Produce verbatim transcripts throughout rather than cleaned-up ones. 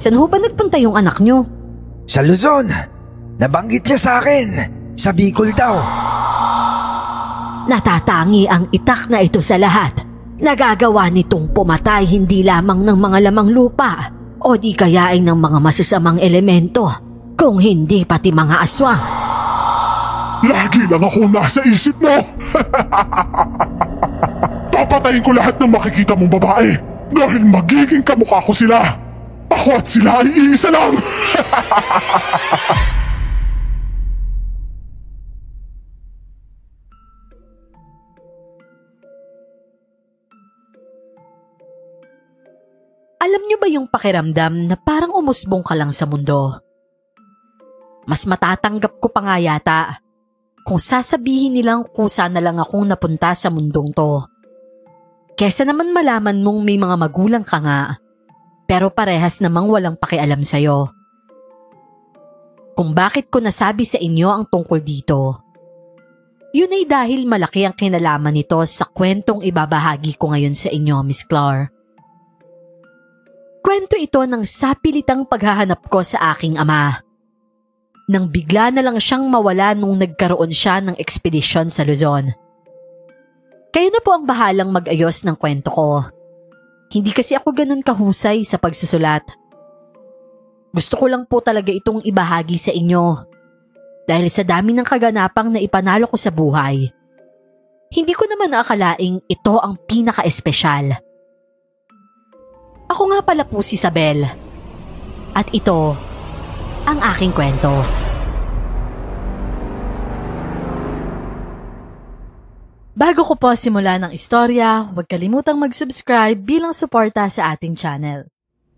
Saan ho ba nagpunta yung anak nyo? Sa Luzon. Nabanggit niya sa akin. Sa Bicol daw. Natatangi ang itak na ito sa lahat. Nagagawa nitong pumatay hindi lamang ng mga lamang lupa o di kaya ay ng mga masasamang elemento, kung hindi pati mga aswang. Lagi lang ako nasa isip mo. Papatayin ko lahat ng makikita mong babae dahil magiging kamukha ko sila. Ako at sila ay iisa lang. Alam niyo ba yung pakiramdam na parang umusbong ka lang sa mundo? Mas matatanggap ko pa nga yata kung sasabihin nilang kusa na lang akong napunta sa mundong to. Kesa naman malaman mong may mga magulang ka nga, pero parehas namang walang pakialam sa'yo. Kung bakit ko nasabi sa inyo ang tungkol dito, yun ay dahil malaki ang kinalaman nito sa kwentong ibabahagi ko ngayon sa inyo, Miss Clar. Kwento ito ng sapilitang paghahanap ko sa aking ama. Nang bigla na lang siyang mawala nung nagkaroon siya ng ekspedisyon sa Luzon. Kayo na po ang bahalang mag-ayos ng kwento ko. Hindi kasi ako ganun kahusay sa pagsusulat. Gusto ko lang po talaga itong ibahagi sa inyo. Dahil sa dami ng kaganapang na ipanalo ko sa buhay, hindi ko naman naakalaing ito ang pinaka-espesyal. Ako nga pala po si Isabel. At ito ang aking kwento. Bago ko po simulan ng istorya, huwag kalimutang mag-subscribe bilang suporta sa ating channel.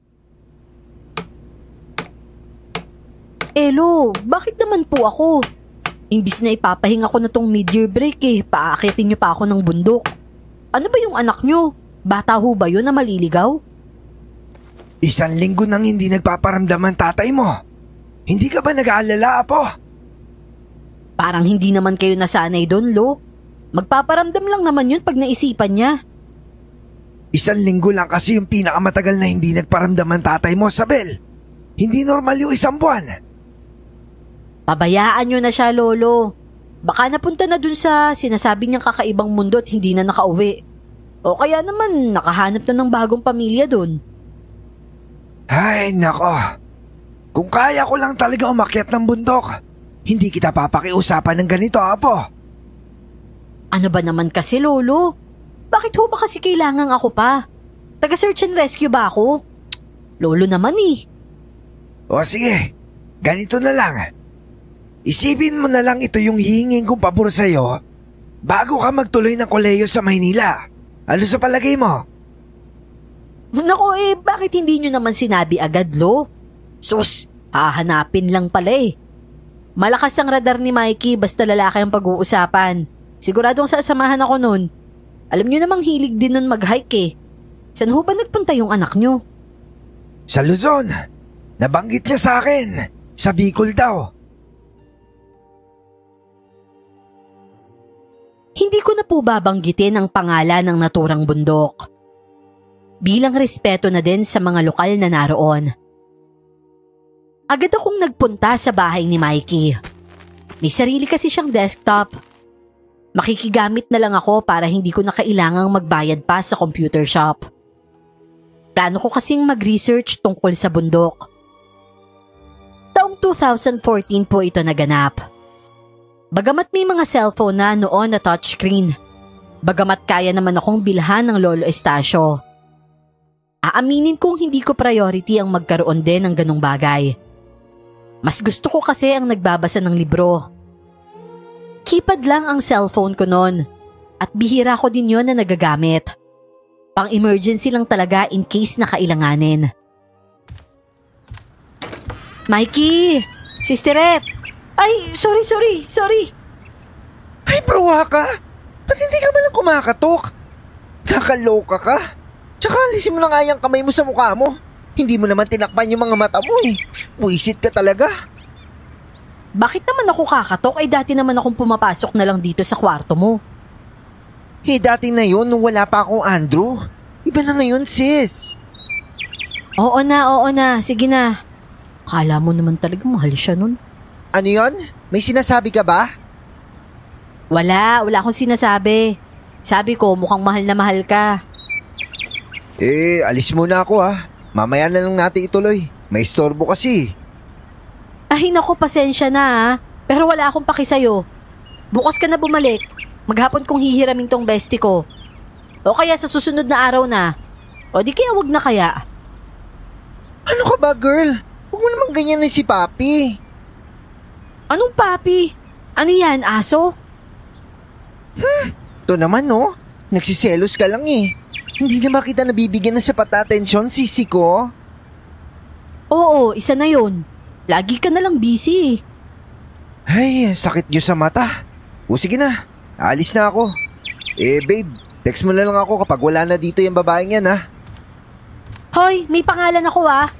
Elo, bakit naman po ako? Imbis na ipapahinga ko na tong mid-year break eh, paaakitin niyo pa ako ng bundok. Ano ba yung anak niyo? Bata ho ba yun na maliligaw? Isang linggo nang hindi nagpaparamdam ang tatay mo. Hindi ka ba nag-aalala, Apo? Parang hindi naman kayo nasanay doon, Lo. Magpaparamdam lang naman yun pag naisipan niya. Isang linggo lang kasi yung pinakamatagal na hindi nagparamdam ang tatay mo, Isabel. Hindi normal yung isang buwan. Pabayaan nyo na siya, Lolo. Baka napunta na dun sa sinasabi niyang kakaibang mundo at hindi na nakauwi. O kaya naman nakahanap na ng bagong pamilya dun. Ay, nako. Kung kaya ko lang talaga umakyat ng bundok, hindi kita papakiusapan ng ganito, Apo. Ano ba naman kasi, Lolo? Bakit ho ba kasi kailangan ako pa? Taga-search and rescue ba ako? Lolo naman eh. O sige, ganito na lang. Isipin mo na lang ito yung hihingin kong pabor sa'yo bago ka magtuloy ng kolehiyo sa Maynila. Ano sa palagay mo? Naku eh, bakit hindi nyo naman sinabi agad, Lo? Sus, hahanapin lang pala eh. Malakas ang radar ni Mikey basta lalaki ang pag-uusapan. Siguradong sasamahan ako nun. Alam nyo namang hilig din nun mag-hike eh. Saan ho ba nagpunta yung anak nyo? Sa Luzon. Nabanggit niya sa akin. Sa Bicol daw. Hindi ko na po babanggitin ang pangalan ng naturang bundok. Bilang respeto na din sa mga lokal na naroon. Agad akong nagpunta sa bahay ni Mikey. May sarili kasi siyang desktop. Makikigamit na lang ako para hindi ko na kailangang magbayad pa sa computer shop. Plano ko kasing mag-research tungkol sa bundok. Taong two thousand fourteen po ito naganap. Bagamat may mga cellphone na noon na touchscreen, bagamat kaya naman akong bilhan ng Lolo Estacio, aaminin kong hindi ko priority ang magkaroon din ng ganong bagay. Mas gusto ko kasi ang nagbabasa ng libro. Keypad lang ang cellphone ko noon at bihira ko din yon na nagagamit. Pang emergency lang talaga in case na kailanganin. Mikey! Sisteret! Ay, sorry, sorry, sorry! Ay, bruha ka! Ba't hindi ka malang kumakatok? Kakaloka ka? Tsaka alisin mo na nga yung kamay mo sa mukha mo. Hindi mo naman tinakpan yung mga mata mo eh. Buisit ka talaga. Bakit naman ako kakatok? Ay dati naman akong pumapasok na lang dito sa kwarto mo. Eh dati na yun nung wala pa akong Andrew. Iba na ngayon sis. Oo na, oo na. Sige na. Kala mo naman talaga mahal siya nun. Ano yon? May sinasabi ka ba? Wala, wala akong sinasabi. Sabi ko mukhang mahal na mahal ka. Eh, alis muna ako ha. Mamaya na lang natin ituloy. May istorbo kasi. Ay naku, pasensya na ha. Pero wala akong paki sa'yo. Bukas ka na bumalik. Maghapon kong hihiramin tong bestie ko. O kaya sa susunod na araw na. O di kaya wag na kaya. Ano ka ba, girl? Huwag mo naman ganyan na si Papi. Anong papi? Ano yan, aso? Hmm, to naman no. Nagsiselos ka lang eh. Hindi na ba kita nabibigyan ng sapat na atensyon, sisi ko? Oo, isa na yun. Lagi ka na lang busy. Ay, sakit niyo sa mata. O sige na, alis na ako. Eh babe, text mo na lang ako kapag wala na dito yung babaeng yan ha. Hoy, may pangalan ako ah.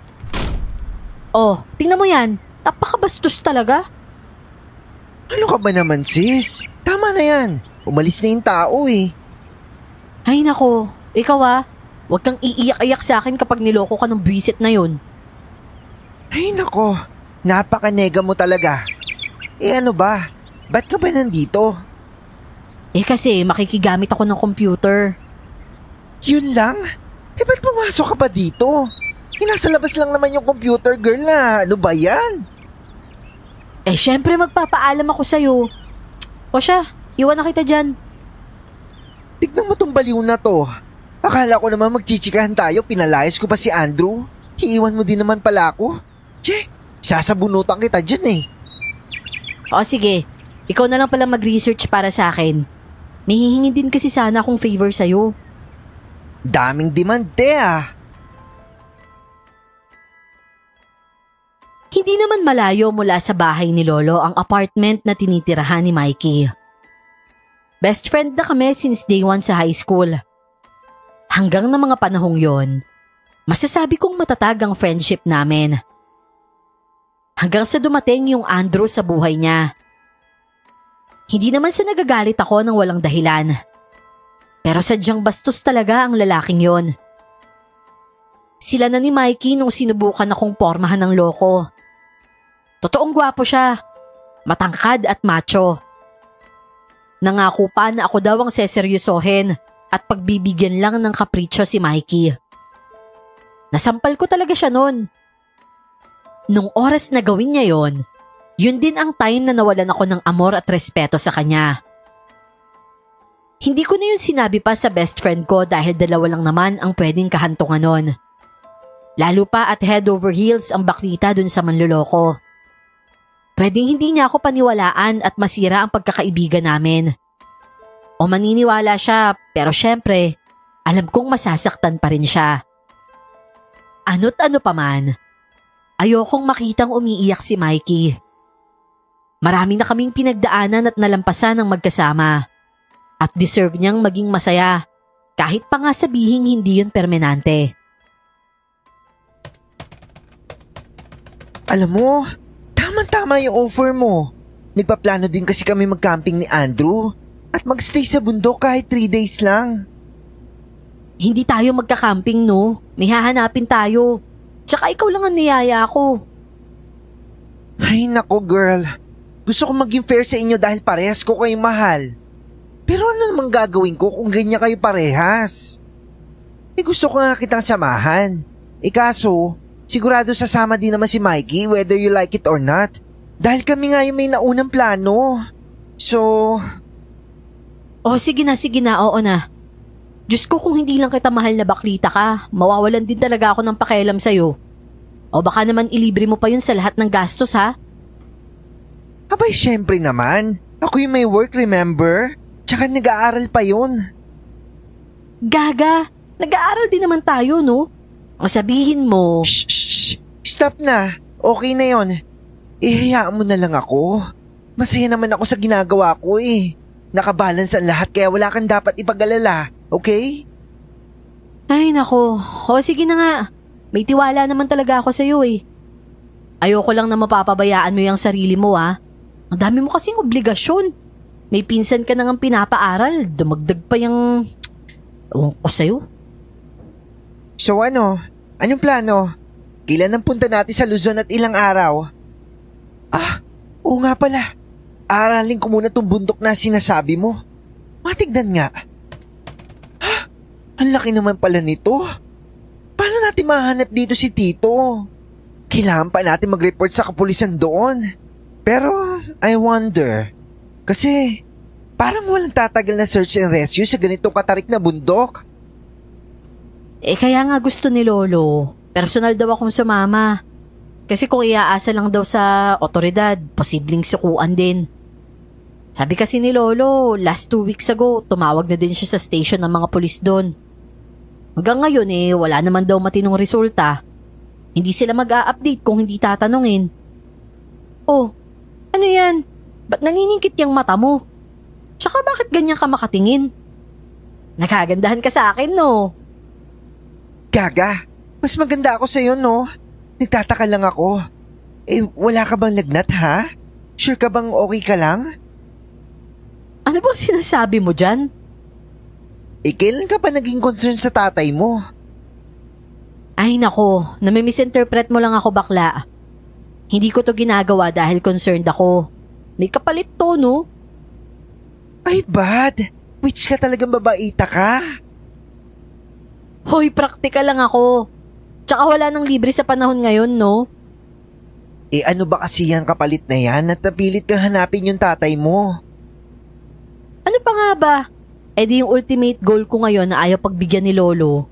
Oh, tingnan mo yan. Napakabastos talaga. Ano ka ba naman sis? Tama na yan. Umalis na yung tao eh. Ay nako, ikaw ah. Huwag kang iiyak-iyak sa akin kapag niloko ka ng buwisit na yun. Ay nako, napaka-nega mo talaga. Eh ano ba? Ba't ka ba nandito? Eh kasi makikigamit ako ng computer. Yun lang? Eh ba't pumasok ka pa dito? Eh nasa labas lang naman yung computer girl na. Ano ba yan? Eh syempre magpapaalam ako sa'yo. O siya, iwan na kita dyan. Tignan mo tong baliw na to. Akala ko naman magchichikahan tayo, pinalayas ko pa si Andrew. Iiwan mo din naman pala ako. Che, sasabunutan kita dyan eh. O sige, ikaw na lang pala mag-research para sa akin. May hihingi din kasi sana akong favor sa'yo. Daming demande ah. Hindi naman malayo mula sa bahay ni Lolo ang apartment na tinitirahan ni Mikey. Best friend na kami since day one sa high school. Hanggang na mga panahong yon, masasabi kong matatag ang friendship namin. Hanggang sa dumating yung Andrew sa buhay niya. Hindi naman sa nagagalit ako ng walang dahilan. Pero sadyang bastos talaga ang lalaking yon. Sila na ni Mikey nung sinubukan akong pormahan ng loko. Totoong gwapo siya, matangkad at macho. Nangako pa na ako daw ang seseryosohin at pagbibigyan lang ng kapritsyo si Mikey. Nasampal ko talaga siya noon. Nung oras na gawin niya yon, yun din ang time na nawalan ako ng amor at respeto sa kanya. Hindi ko na yun sinabi pa sa best friend ko dahil dalawa lang naman ang pwedeng kahantungan nun. Lalo pa at head over heels ang baklita dun sa manluloko. Pwedeng hindi niya ako paniwalaan at masira ang pagkakaibigan namin. O maniniwala siya pero syempre, alam kong masasaktan pa rin siya. Ano't ano pa man, ayokong makitang umiiyak si Mikey. Marami na kaming pinagdaanan at nalampasan ng magkasama. At deserve niyang maging masaya kahit pa nga sabihing hindi yun permanente. Alam mo, tama-tama yung offer mo. Nagpaplano din kasi kami mag-camping ni Andrew at magstay sa bundok kahit three days lang. Hindi tayo magka-camping no, may hahanapin tayo. Tsaka ikaw lang ang niyaya ko. Ay nako girl, gusto ko maging fair sa inyo dahil parehas ko kayong mahal. Pero ano namang gagawin ko kung ganyan kayo parehas? Eh gusto ko nga kitang samahan. Eh kaso, sigurado sasama din naman si Mikey whether you like it or not. Dahil kami nga yung may naunang plano. So... Oh sige na, sige na, oo na. Diyos ko kung hindi lang kita mahal na baklita ka, mawawalan din talaga ako ng pakialam sa'yo. O baka naman ilibre mo pa yun sa lahat ng gastos ha? Abay syempre naman, ako yung may work remember? Tsaka nag-aaral pa yun. Gaga, nag-aaral din naman tayo no? Ang sabihin mo... Shh, shh, shh, stop na, okay na yon. Ihayaan mo na lang ako. Masaya naman ako sa ginagawa ko eh. Nakabalance ang lahat kaya wala kang dapat ipag-alala, okay? Ay nako, o sige na nga. May tiwala naman talaga ako sa'yo eh. Ayoko lang na mapapabayaan mo yung sarili mo ah. Ang dami mo kasing obligasyon. May pinsan ka nang pinapaaral, dumagdag pa yung... Ewan ko sa'yo. So ano, Anong plano? Kailan ang punta natin sa Luzon at ilang araw? Ah, oo nga pala. Aralin ko muna tong bundok na sinasabi mo. Matignan nga. Ha? Ang laki naman pala nito. Paano natin mahanap dito si Tito? Kailangan pa natin mag-report sa kapulisan doon. Pero, I wonder. Kasi, parang walang tatagal na search and rescue sa ganitong katarik na bundok. Eh kaya nga gusto ni Lolo. Personal daw akong sumama. Kasi kung iaasa lang daw sa otoridad, posibleng sukuan din. Sabi kasi ni Lolo, last two weeks ago, tumawag na din siya sa station ng mga pulis doon. Hanggang ngayon eh, wala naman daw matinong resulta. Hindi sila mag-a-update kung hindi tatanungin. Oh, ano yan? Ba't naniningkit yung mata mo? Tsaka bakit ganyan ka makatingin? Nakagandahan ka sa akin, no? Gaga, mas maganda ako sa'yo, no? Nagtataka lang ako. Eh, wala ka bang lagnat, ha? Sure ka bang okay ka lang? Ano bang sinasabi mo dyan? Eh, kailan ka pa naging concern sa tatay mo? Ay nako, nami-misinterpret mo lang ako bakla. Hindi ko to ginagawa dahil concerned ako. May kapalit to, no? Ay, bad. Witch ka talagang babaita ka. Hoy, praktikal lang ako. Tsaka wala nang libre sa panahon ngayon, no? Eh ano ba kasi yung kapalit na yan at napilit kang hanapin yung tatay mo? Ano pa nga ba? Eh di yung ultimate goal ko ngayon na ayaw pagbigyan ni Lolo.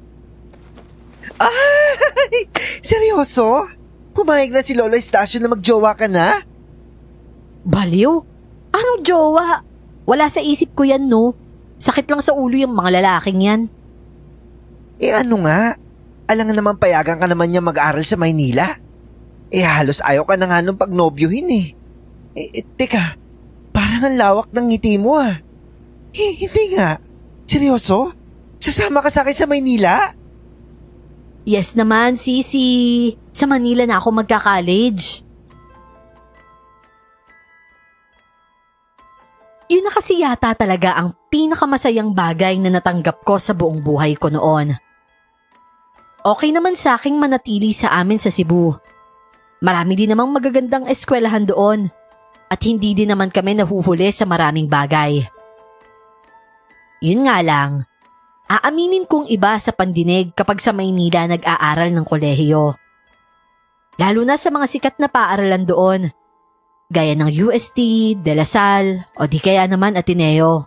Ay! Seryoso? Pumayag na si Lolo Estacio na magjowa ka na? Baliw? Anong jowa? Wala sa isip ko yan, no? Sakit lang sa ulo yung mga lalaking yan. Eh ano nga? Alang naman payagan ka naman niya mag-aral sa Maynila. Eh halos ayaw ka na nga nung pagnobyuhin eh. Eh, eh teka, parang ang lawak ng ngiti mo ah. Eh, hindi nga. Seryoso? Sasama ka sa akin sa Maynila? Yes naman, Sisi. Sa Manila na ako magka-college. Yun na kasi yata talaga ang pinakamasayang bagay na natanggap ko sa buong buhay ko noon. Okay naman sa aking manatili sa amin sa Cebu. Marami din namang magagandang eskwelahan doon at hindi din naman kami nahuhuli sa maraming bagay. Yun nga lang, aaminin kong iba sa pandinig kapag sa Maynila nag-aaral ng kolehiyo. Lalo na sa mga sikat na paaralan doon, gaya ng U S T, De La Salle o di kaya naman Ateneo.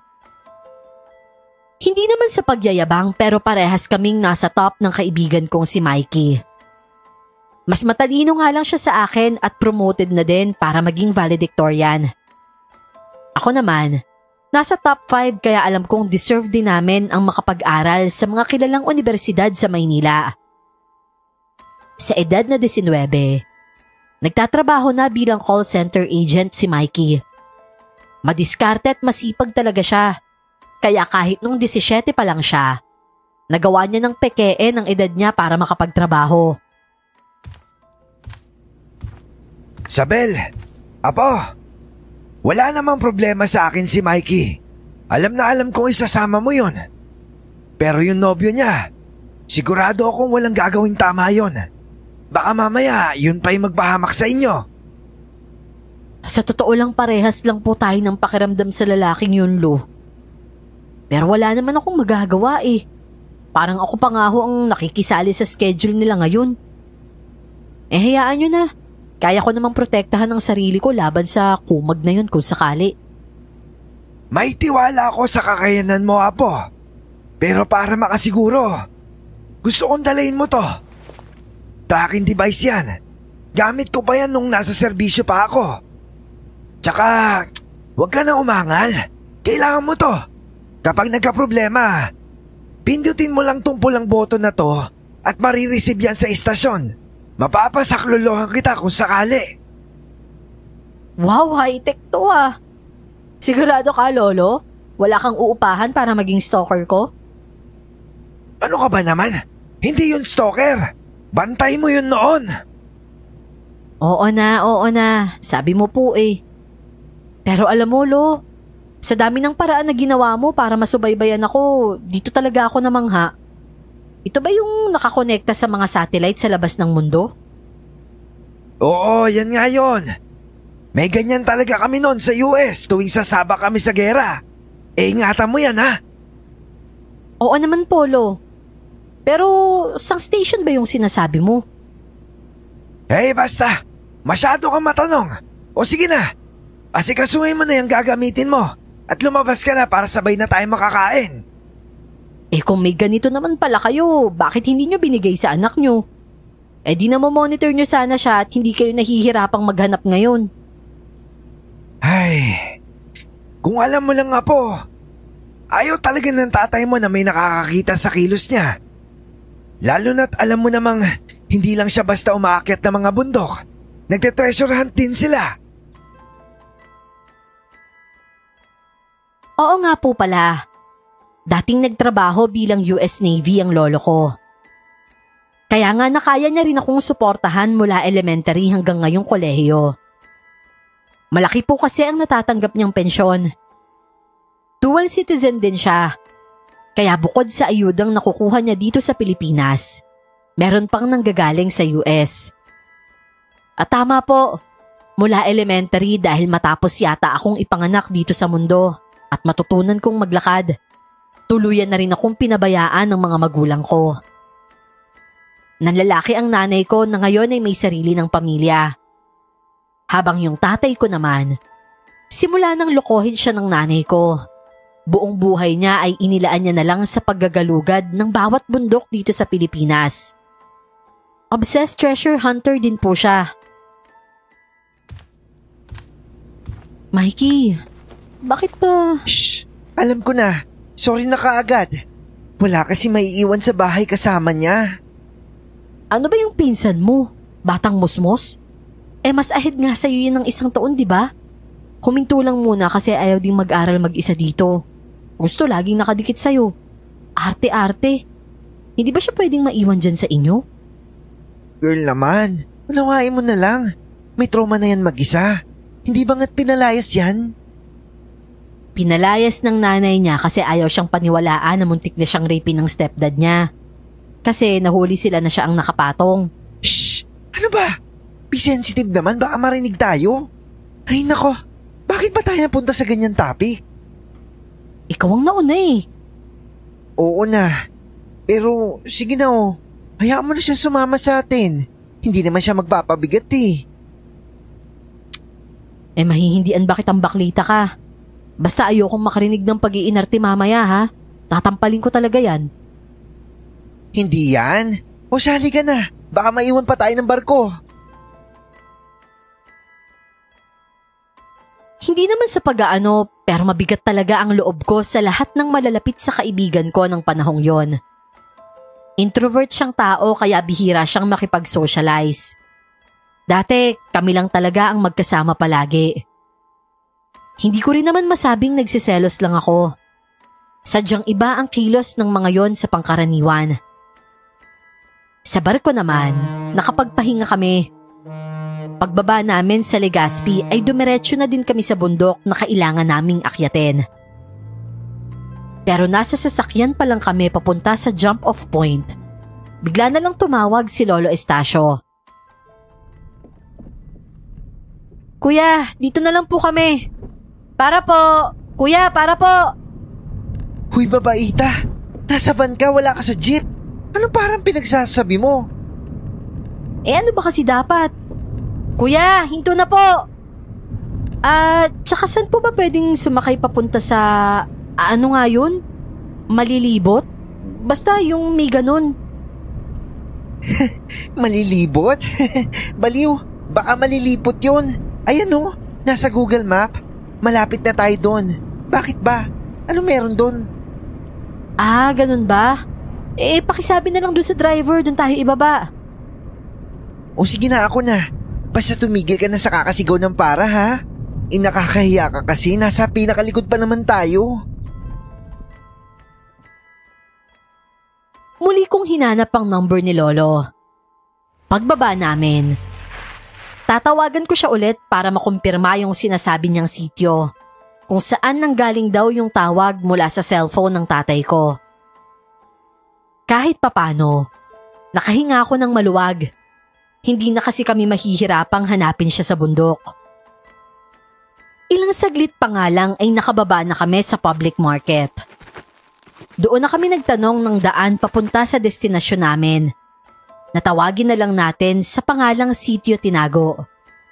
Hindi naman sa pagyayabang pero parehas kaming nasa top ng kaibigan kong si Mikey. Mas matalino nga lang siya sa akin at promoted na din para maging valedictorian. Ako naman, nasa top five kaya alam kong deserve din namin ang makapag-aral sa mga kilalang universidad sa Maynila. Sa edad na nineteen, nagtatrabaho na bilang call center agent si Mikey. Madiskarte at masipag talaga siya. Kaya kahit nung seventeen pa lang siya, nagawa niya ng pekee ng edad niya para makapagtrabaho. Sabel, apo, wala namang problema sa akin si Mikey. Alam na alam kong isasama mo yun. Pero yung nobyo niya, sigurado akong walang gagawing tama yun. Baka mamaya yun pa yung magpahamak sa inyo. Sa totoo lang parehas lang po tayo ng pakiramdam sa lalaking yun, Lo. Pero wala naman akong magagawa eh. Parang ako pa nga ho ang nakikisali sa schedule nila ngayon. Eh hayaan nyo na. Kaya ko namang protektahan ang sarili ko laban sa kumag na yun kung sakali. May tiwala ako sa kakayanan mo, apo. Pero para makasiguro, gusto kong dalayin mo to. Tracking device yan. Gamit ko pa yan nung nasa serbisyo pa ako. Tsaka, huwag ka na umangal. Kailangan mo to. Kapag nagka-problema, pindutin mo lang tong pulang button na to at marireceive yan sa istasyon. Mapapasaklolohan kita kung sakali. Wow, high-tech to ah. Sigurado ka, Lolo? Wala kang uupahan para maging stalker ko? Ano ka ba naman? Hindi yun stalker. Bantay mo yun noon. Oo na, oo na. Sabi mo po eh. Pero alam mo, Lo, sa dami ng paraan na ginawa mo para masubaybayan ako, dito talaga ako namangha. Ito ba yung nakakonekta sa mga satellite sa labas ng mundo? Oo, yan nga yun. May ganyan talaga kami noon sa U S tuwing sasaba kami sa gera. Eh, ingatan mo yan ha. Oo naman, Polo. Pero sang station ba yung sinasabi mo? Eh, basta. Masyado kang matanong. O sige na. Asikasuhin mo na yung gagamitin mo at lumabas ka na para sabay na tayo makakain. Eh kung may ganito naman pala kayo, bakit hindi nyo binigay sa anak nyo? Eh di na monitor nyo sana siya at hindi kayo nahihirapang maghanap ngayon. Ay, kung alam mo lang nga po, ayaw talaga ng tatay mo na may nakakakita sa kilos niya. Lalo na't alam mo namang hindi lang siya basta umaakyat ng mga bundok. Nagte-treasure hunt din sila. Oo nga po pala. Dating nagtrabaho bilang U S Navy ang lolo ko. Kaya nga nakaya niya rin akong suportahan mula elementary hanggang ngayong kolehiyo. Malaki po kasi ang natatanggap niyang pensyon. Dual citizen din siya. Kaya bukod sa ayudang nakukuha niya dito sa Pilipinas, meron pang nanggagaling sa U S. At tama po, mula elementary dahil matapos yata akong ipanganak dito sa mundo at matutunan kong maglakad. Tuluyan na rin akong pinabayaan ng mga magulang ko. Nanlalaki ang nanay ko na ngayon ay may sarili ng pamilya. Habang yung tatay ko naman, simula nang lokohin siya ng nanay ko. Buong buhay niya ay inilaan niya na lang sa paggagalugad ng bawat bundok dito sa Pilipinas. Obsessed treasure hunter din po siya. Mikey, bakit ba? Shh! Alam ko na. Sorry na kaagad. Wala kasi maiiwan sa bahay kasama niya. Ano ba yung pinsan mo? Batang musmos? Eh mas ahead nga sa'yo yun ng isang taon, di ba? Huminto lang muna kasi ayaw ding mag-aral mag-isa dito. Gusto laging nakadikit sa'yo. Arte-arte. Hindi ba siya pwedeng maiwan dyan sa inyo? Girl naman, unawain mo na lang. May trauma na yan mag-isa. Hindi ba nga't pinalayas yan? Pinalayas ng nanay niya kasi ayaw siyang paniwalaan na muntik na siyang rapin ng stepdad niya. Kasi nahuli sila na siya ang nakapatong. Shh! Ano ba? Be sensitive naman, baka marinig tayo. Ay nako, bakit ba tayo napunta sa ganyan topic? Ikaw ang nauna eh. Oo na. Pero sige na oh, hayaan mo na siya sumama sa atin. Hindi naman siya magpapabigat eh. Eh mahihindian bakit ang baklita ka? Basta ayokong makarinig ng pag-iinarte mamaya ha. Tatampalin ko talaga yan. Hindi yan. O sali ka na. Baka maiwan pa tayo ng barko. Hindi naman sa pag-aano, pero mabigat talaga ang loob ko sa lahat ng malalapit sa kaibigan ko ng panahong yon. Introvert siyang tao kaya bihira siyang makipag-socialize. Dati kami lang talaga ang magkasama palagi. Hindi ko rin naman masabing nagsiselos lang ako. Sadyang iba ang kilos ng mga yon sa pangkaraniwan. Sa barko naman, nakapagpahinga kami. Pagbaba namin sa Legazpi ay dumiretso na din kami sa bundok na kailangan naming akyatin. Pero nasa sasakyan pa lang kami papunta sa jump-off point. Bigla na lang tumawag si Lolo Estacio. Kuya, dito na lang po kami. Para po! Kuya, para po! Huy babaita, nasa van ka, wala ka sa jeep. Anong parang pinagsasabi mo? Eh ano ba kasi dapat? Kuya, hinto na po! Ah, uh, tsaka saan po ba pwedeng sumakay papunta sa... ano nga yun? Malilibot? Basta yung may ganun. Malilibot? Baliw, baka malilipot yun. Ayan o, nasa Google Map. Malapit na tayo doon. Bakit ba? Ano meron doon? Ah, ganun ba? Eh, pakisabi na lang doon sa driver, doon tayo ibaba. O sige na, ako na. Basta tumigil ka na sa kakasigaw ng para ha. Eh, nakakahiya ka kasi, nasa pinakalikod pa naman tayo. Muli kong hinanap ang number ni Lolo. Pagbaba namin, tatawagan ko siya ulit para makumpirma yung sinasabi niyang sityo, kung saan nanggaling daw yung tawag mula sa cellphone ng tatay ko. Kahit papano, nakahinga ako ng maluwag. Hindi na kasi kami mahihirapang hanapin siya sa bundok. Ilang saglit pa nga lang ay nakababa na kami sa public market. Doon na kami nagtanong ng daan papunta sa destinasyon namin. Natawagin na lang natin sa pangalang Sitio Tinago.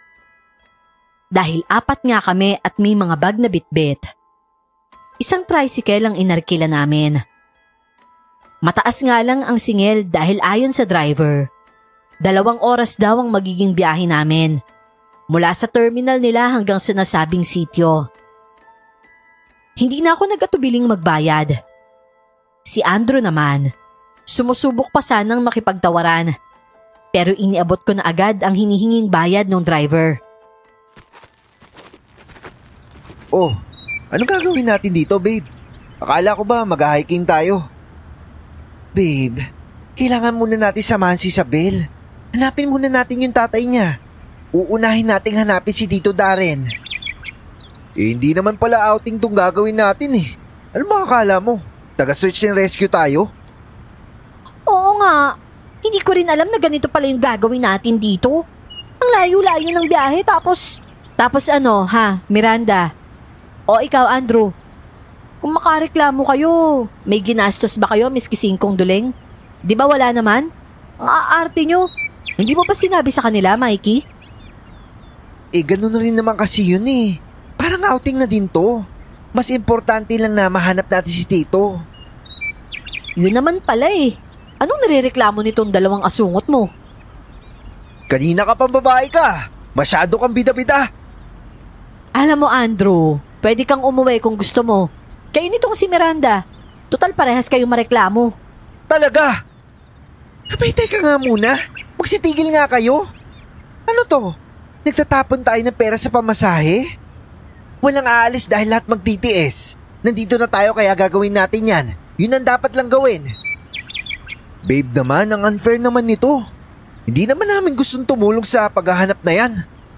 Dahil apat nga kami at may mga bag na bitbit. Isang tricycle ang inarkila namin. Mataas nga lang ang singil dahil ayon sa driver, dalawang oras daw ang magiging biyahe namin mula sa terminal nila hanggang sa nasabing sitio. Hindi na ako nag-atubiling magbayad. Si Andrew naman, sumusubok pa sanang makipagtawaran pero iniabot ko na agad ang hinihinging bayad ng driver. Oh, anong gagawin natin dito, babe? Akala ko ba mag-hiking tayo? Babe, kailangan muna natin samahan si Isabel. Hanapin muna natin yung tatay niya. Uunahin nating hanapin si Tito Darren. Eh, hindi naman pala outing tong gagawin natin eh. Ano makakala mo? Taga-search and rescue tayo? Oo nga. Hindi ko rin alam na ganito pala yung gagawin natin dito. Ang layo-layo ng biyahe tapos... Tapos ano ha, Miranda? O ikaw, Andrew? Kung makareklamo kayo, may ginastos ba kayo miski singkong duling? Di ba wala naman? Ang aarte nyo. Hindi mo ba sinabi sa kanila, Mikey? Eh, ganun na rin naman kasi yun eh. Parang outing na din to. Mas importante lang na mahanap natin si Tito. Yun naman pala eh. Anong nirereklamo nitong dalawang asungot mo? Kanina ka pang babae ka. Masyado kang bida-bida. Alam mo, Andrew, pwede kang umuwi kung gusto mo. Kayo nitong si Miranda. Total parehas kayong mareklamo. Talaga? Abay, teka nga muna. Magsitigil nga kayo. Ano to? Nagtatapon tayo ng pera sa pamasahe? Walang aalis dahil lahat magtitiis. Nandito na tayo kaya gagawin natin yan. Yun ang dapat lang gawin. Babe naman, ang unfair naman nito. Hindi naman namin gustong tumulong sa paghahanap na yan.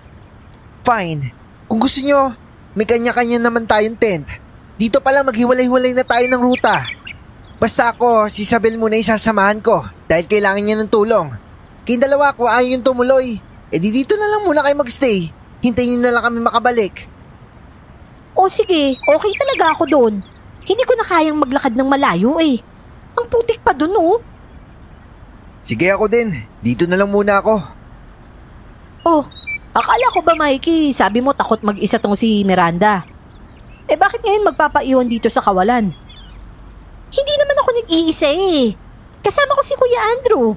Fine. Kung gusto nyo, may kanya-kanya naman tayong tent. Dito pala maghiwalay-hiwalay na tayo ng ruta. Basta ako, si Isabel muna isasamahan ko dahil kailangan niya ng tulong. Kayong dalawa ko ayaw yung tumuloy. E di dito na lang muna kayo magstay. Hintayin na lang kami makabalik. O sige, okay talaga ako doon. Hindi ko na kayang maglakad ng malayo eh. Ang putik pa doon oh. Sige ako din, dito na lang muna ako. Oh, akala ko ba Mikey, sabi mo takot mag-isa tong si Miranda. Eh bakit ngayon magpapaiwan dito sa kawalan? Hindi naman ako nag-iisa eh. Kasama ko si Kuya Andrew.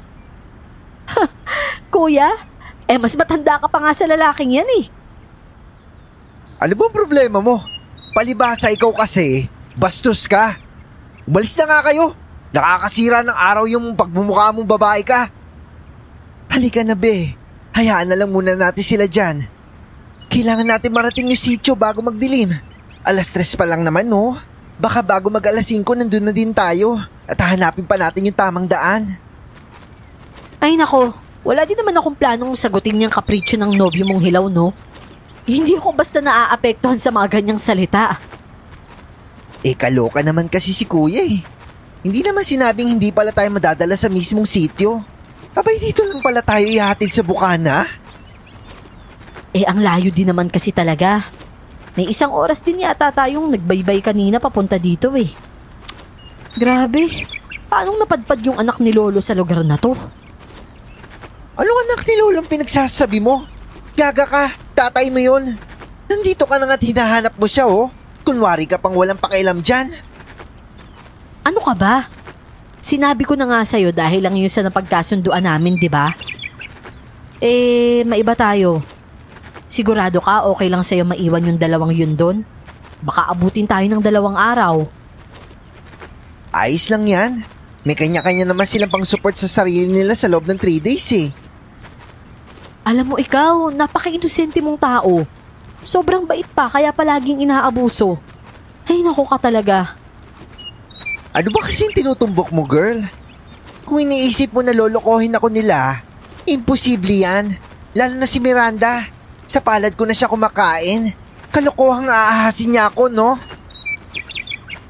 Kuya? Eh mas matanda ka pa nga sa lalaking yan eh. Ano bang problema mo? Palibasa ikaw kasi, bastos ka. Umalis na nga kayo. Nakakasira ng araw yung pagmumukha mong babae ka. Halika na be, hayaan na lang muna natin sila dyan. Kailangan natin marating yung sitio bago magdilim. Alas tres pa lang naman no. Baka bago mag alas singko nandun na din tayo at hahanapin pa natin yung tamang daan. Ay nako, wala din naman akong planong sagutin niyang kapritsyo ng nobyo mong hilaw no. Hindi ako basta naaapektuhan sa mga ganyang salita. Eh kaloka naman kasi si kuya eh. Hindi naman sinabing hindi pala tayo madadala sa mismong sitio. Abay dito lang pala tayo ihatid sa bukana. Eh ang layo din naman kasi talaga. May isang oras din yata tayong nagbaybay kanina papunta dito eh. Grabe, paanong napadpad yung anak ni Lolo sa lugar na to? Anong anak ni Lolo ang pinagsasabi mo? Gaga ka, tatay mo yun. Nandito ka na nga't hinahanap mo siya oh. Kunwari ka pang walang pakialam dyan. Ano ka ba? Sinabi ko na nga sa'yo dahil lang yun sa napagkasunduan namin, di ba? Eh, maiba tayo. Sigurado ka okay lang sa'yo maiwan yung dalawang yun doon? Baka abutin tayo ng dalawang araw. Ayos lang yan. May kanya-kanya naman silang pang support sa sarili nila sa loob ng three days eh. Alam mo ikaw, napaka-inosente mong tao. Sobrang bait pa kaya palaging inaabuso. Ay naku ka talaga. Ano ba kasing tinutumbok mo, girl? Kung iniisip mo na lolokohin ako nila, imposible yan. Lalo na si Miranda. Sa palad ko na siya kumakain. Kalokohang aahasin niya ako, no?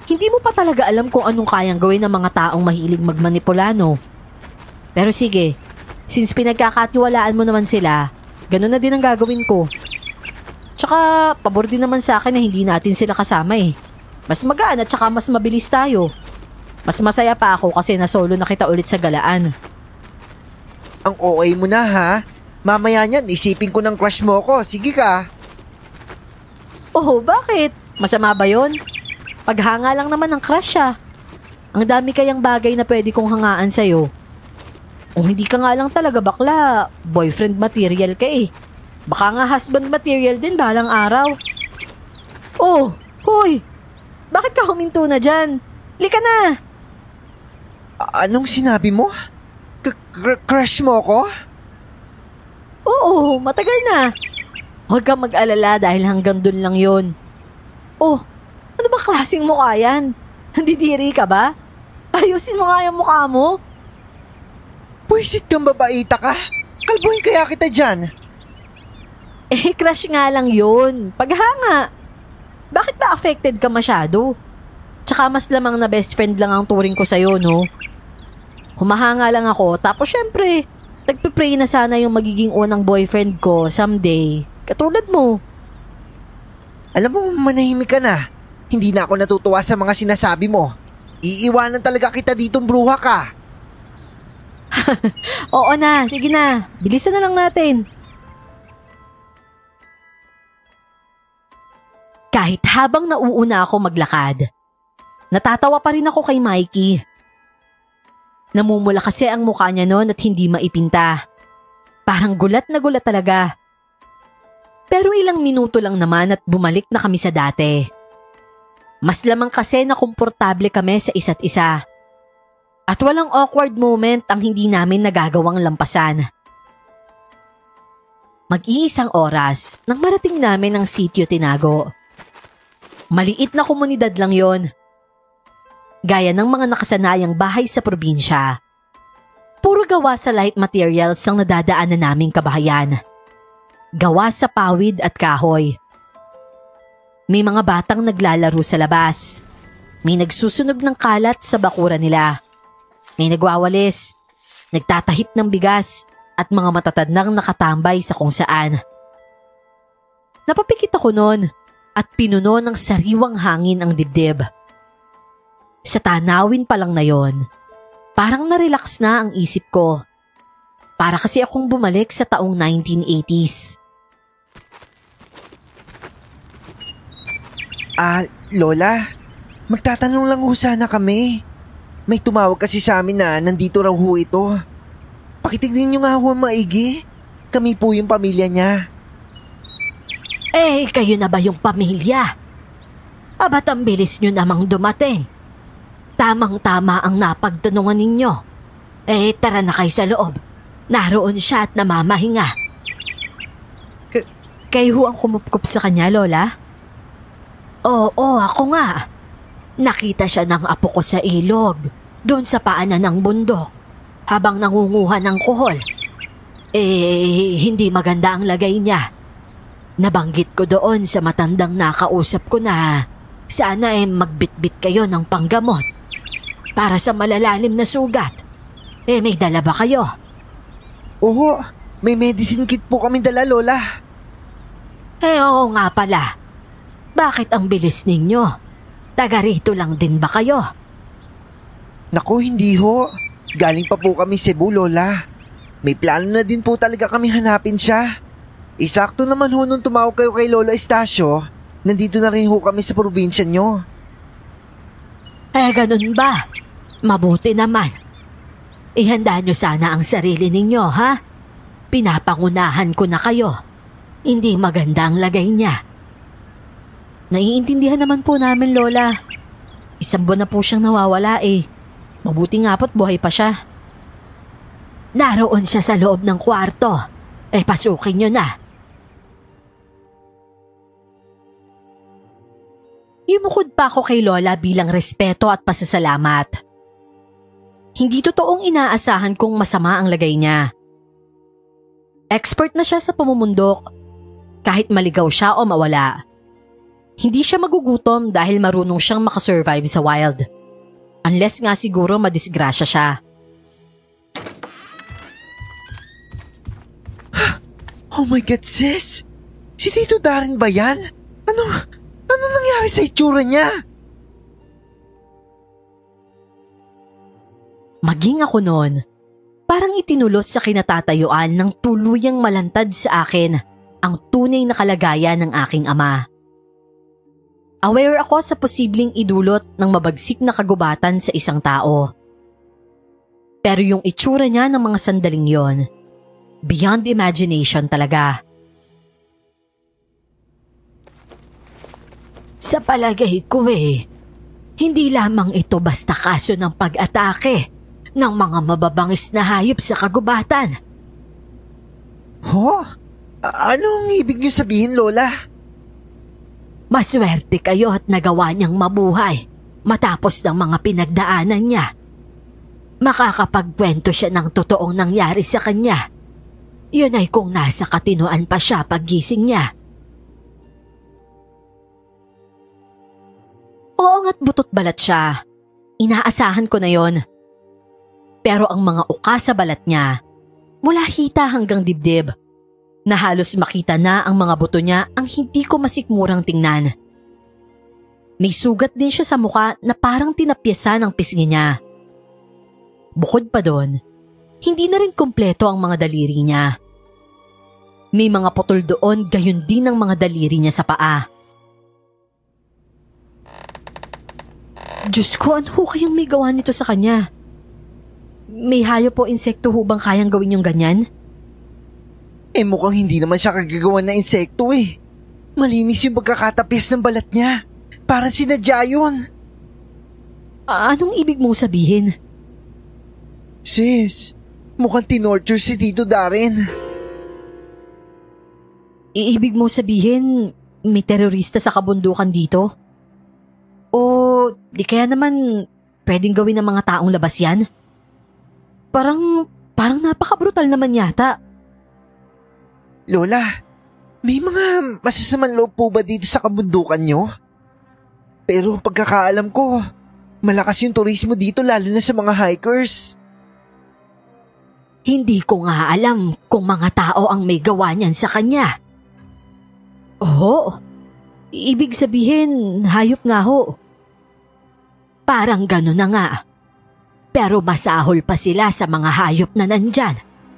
Hindi mo pa talaga alam kung anong kayang gawin ng mga taong mahilig magmanipula, no? Pero sige, since pinagkakatiwalaan mo naman sila, ganun na din ang gagawin ko. Tsaka, pabor din naman sa akin na hindi natin sila kasama eh. Mas magaan at tsaka mas mabilis tayo. Mas masaya pa ako kasi nasolo na kita ulit sa galaan. Ang O A mo na ha. Mamaya niyan, isipin ko ng crush mo ko. Sige ka. Oh, bakit? Masama ba yun? Paghanga lang naman ng crush ah. Ang dami kayang bagay na pwede kong hangaan sa'yo. Kung hindi ka nga lang talaga bakla, boyfriend material ka eh. Baka nga husband material din balang araw. Oh, hoy! Bakit ka huminto na dyan? Lika na! A- anong sinabi mo? K- crush mo ko? Oo, matagal na. Huwag kang mag-alala dahil hanggang dun lang yon. Oh, ano ba klaseng mukha yan? Nandidiri ka ba? Ayusin mo nga yung mukha mo. Puwisit kang babaita ka. Kalbuhin kaya kita dyan. Eh, crush nga lang yun. Paghanga. Bakit ba affected ka masyado? Tsaka mas lamang na best friend lang ang turing ko sa'yo, no? Humahanga lang ako, tapos syempre, nagpipray na sana yung magiging unang boyfriend ko someday. Katulad mo. Alam mo, manahimik ka na. Hindi na ako natutuwa sa mga sinasabi mo. Iiwanan talaga kita ditong bruha ka. Oo na, sige na. Bilisan na lang natin. Kahit habang nauuna ako maglakad, natatawa pa rin ako kay Mikey. Namumula kasi ang mukha niya noon at hindi maipinta. Parang gulat na gulat talaga. Pero ilang minuto lang naman at bumalik na kami sa dati. Mas lamang kasi na komportable kami sa isa't isa. At walang awkward moment ang hindi namin nagagawang lampasan. Mag-iisang oras nang marating namin ang sitio Tinago. Maliit na komunidad lang yon. Gaya ng mga nakasanayang bahay sa probinsya. Puro gawa sa light materials ang nadadaanan naming kabahayan. Gawa sa pawid at kahoy. May mga batang naglalaro sa labas. May nagsusunog ng kalat sa bakuran nila. May nagwawalis, nagtatahip ng bigas at mga matatandang nakatambay sa kung saan. Napapikit ako noon at pinuno ng sariwang hangin ang dibdib. Sa tanawin pa lang na yon, parang narelax na ang isip ko. Para kasi akong bumalik sa taong nineteen eighties. Ah, Lola, magtatanong lang ho sana kami. May tumawag kasi sa amin na nandito raw ho ito. Pakitignan niyo nga ho maigi. Kami po yung pamilya niya. Eh, kayo na ba yung pamilya? Abat ang bilis nyo namang dumating. Tamang-tama ang napagtanungan ninyo. Eh, tara na kayo sa loob. Naroon siya at namamahinga. K- kayo ang kumupkup sa kanya, Lola? Oo, ako nga. Nakita siya ng apo ko sa ilog, doon sa paanan ng bundok, habang nangunguha ng kuhol. Eh, hindi maganda ang lagay niya. Nabanggit ko doon sa matandang nakausap ko na sana eh magbitbit kayo ng panggamot para sa malalalim na sugat. Eh, may dala ba kayo? Oo, may medicine kit po kami dala, Lola. Eh, oo nga pala. Bakit ang bilis ninyo? Taga rito lang din ba kayo? Naku, hindi ho. Galing pa po kami Cebu, Lola. May plano na din po talaga kami hanapin siya. Isakto naman ho nung tumawag kayo kay Lola Estacio, nandito na rin ho kami sa probinsya nyo. Eh, ganun ba? Mabuti naman. Ihanda nyo sana ang sarili ninyo, ha? Pinapangunahan ko na kayo. Hindi maganda ang lagay niya. Naiintindihan naman po namin, Lola. Isang buwan na po siyang nawawala eh. Mabuti nga po't buhay pa siya. Naroon siya sa loob ng kwarto. Eh, pasukin nyo na. Yumukod pa ako kay Lola bilang respeto at pasasalamat. Hindi totoong inaasahan kong masama ang lagay niya. Expert na siya sa pamumundok, kahit maligaw siya o mawala. Hindi siya magugutom dahil marunong siyang makasurvive sa wild. Unless nga siguro madisgrasya siya. Oh my God, sis! Si Tito Darren ba yan? Ano, ano nangyari sa itsura niya? Maging ako noon, parang itinulos sa kinatatayuan ng tuluyang malantad sa akin ang tunay na kalagayan ng aking ama. Aware ako sa posibleng idulot ng mabagsik na kagubatan sa isang tao. Pero yung itsura niya ng mga sandaling yon, beyond imagination talaga. Sa palagay ko eh, hindi lamang ito basta kaso ng pag-atake ng mga mababangis na hayop sa kagubatan. Ho? A- anong ibig niyo sabihin, Lola? Maswerte kayo at nagawa niyang mabuhay matapos ng mga pinagdaanan niya. Makakapagkwento siya ng totoong nangyari sa kanya. Yun ay kung nasa katinoan pa siya paggising niya. Oo nga't butot balat siya. Inaasahan ko na yon. Pero ang mga uka sa balat niya, mula hita hanggang dibdib, na halos makita na ang mga buto niya ang hindi ko masikmurang tingnan. May sugat din siya sa muka na parang tinapyasan ng pisngi niya. Bukod pa doon, hindi na rin kumpleto ang mga daliri niya. May mga putol doon gayon din ang mga daliri niya sa paa. Diyos ko, ano ho kayang may gawa nito sa kanya? May hayop o insekto ho bang kayang gawin yung ganyan? Eh mukhang hindi naman siya kagagawa na insekto eh. Malinis yung pagkakatapyas ng balat niya. Parang sinadya yun. A- anong ibig mong sabihin? Sis, mukhang tinorture si Tito Darren. Iibig mo sabihin may terorista sa kabundukan dito? O di kaya naman pwedeng gawin ng mga taong labas yan? Parang, parang napaka-brutal naman yata. Lola, may mga masasamang loob po ba dito sa kabundukan nyo? Pero pagkakaalam ko, malakas yung turismo dito lalo na sa mga hikers. Hindi ko nga alam kung mga tao ang may gawa niyan sa kanya. Oo, ibig sabihin hayop nga ho. Parang gano'n na nga. Pero masahol pa sila sa mga hayop na nandyan.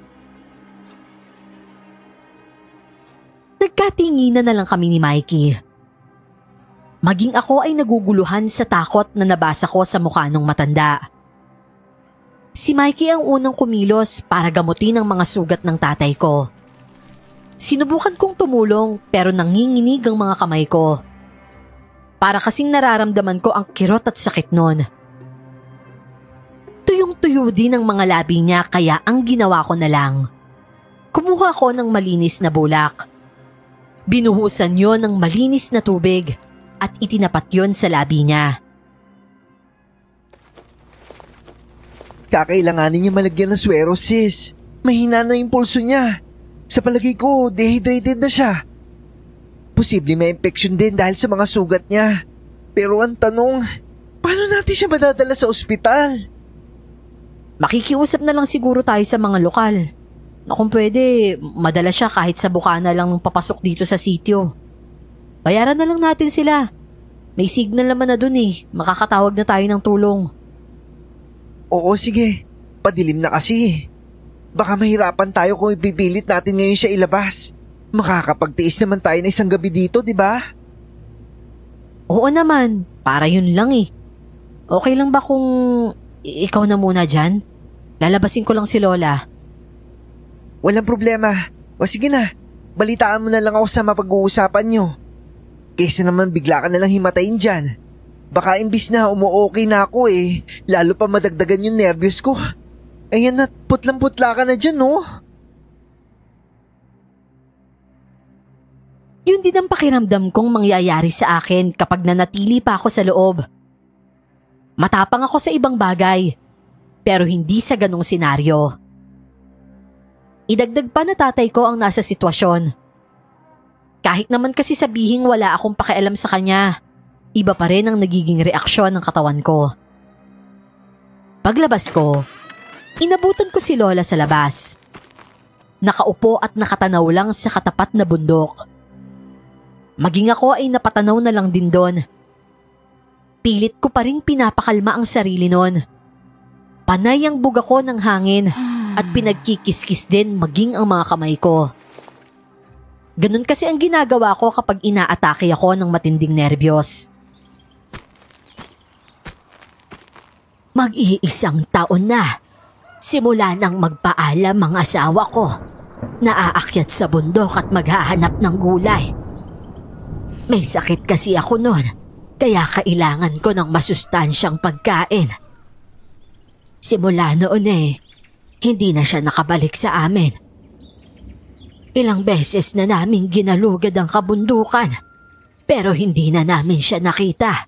Nagkatinginan na lang kami ni Mikey. Maging ako ay naguguluhan sa takot na nabasa ko sa mukha ng matanda. Si Mikey ang unang kumilos para gamutin ang mga sugat ng tatay ko. Sinubukan kong tumulong pero nanginginig ang mga kamay ko. Para kasing nararamdaman ko ang kirot at sakit nun. Tuyong-tuyo din ang mga labi niya kaya ang ginawa ko na lang. Kumuha ko ng malinis na bulak. Binuhusan yon ng malinis na tubig at itinapat yon sa labi niya. Kakailanganin niya malagyan ng swero, sis. Mahina na yung pulso niya. Sa palagay ko, dehydrated na siya. Posible may infection din dahil sa mga sugat niya. Pero ang tanong, paano natin siya madadala sa ospital? Makikiusap na lang siguro tayo sa mga lokal. Na kung pwede, madala siya kahit sa bukana lang papasok dito sa sitio. Bayaran na lang natin sila. May signal naman na dun eh. Makakatawag na tayo ng tulong. Oo, sige. Padilim na kasi. Baka mahirapan tayo kung ipipilit natin ngayon siya ilabas. Makakapagtiis naman tayo na isang gabi dito, di ba? Oo naman. Para yun lang eh. Okay lang ba kung ikaw na muna dyan? Lalabasin ko lang si Lola. Walang problema. O sige na. Balitaan mo na lang ako sa mapag-uusapan nyo. Kaysa naman bigla ka na lang himatayin dyan. Baka imbis na umu-okay na ako eh, lalo pa madagdagan yung nervyos ko. Ayan na, putlang-putla ka na dyan, no? Yun din ang pakiramdam kong mangyayari sa akin kapag nanatili pa ako sa loob. Matapang ako sa ibang bagay, pero hindi sa ganong senaryo. Idagdag pa na tatay ko ang nasa sitwasyon. Kahit naman kasi sabihing wala akong pakialam sa kanya, iba pa rin ang nagiging reaksyon ng katawan ko. Paglabas ko, inabutan ko si Lola sa labas. Nakaupo at nakatanaw lang sa katapat na bundok. Maging ako ay napatanaw na lang din doon. Pilit ko pa rin pinapakalma ang sarili noon. Panay ang buga ko ng hangin at pinagkikiskis din maging ang mga kamay ko. Ganun kasi ang ginagawa ko kapag inaatake ako ng matinding nerbiyos. Mag-iisang taon na, simula nang magpaalam ang asawa ko na aakyat sa bundok at maghahanap ng gulay. May sakit kasi ako noon, kaya kailangan ko ng masustansyang pagkain. Simula noon eh, hindi na siya nakabalik sa amin. Ilang beses na naming ginalugad ang kabundukan, pero hindi na namin siya nakita.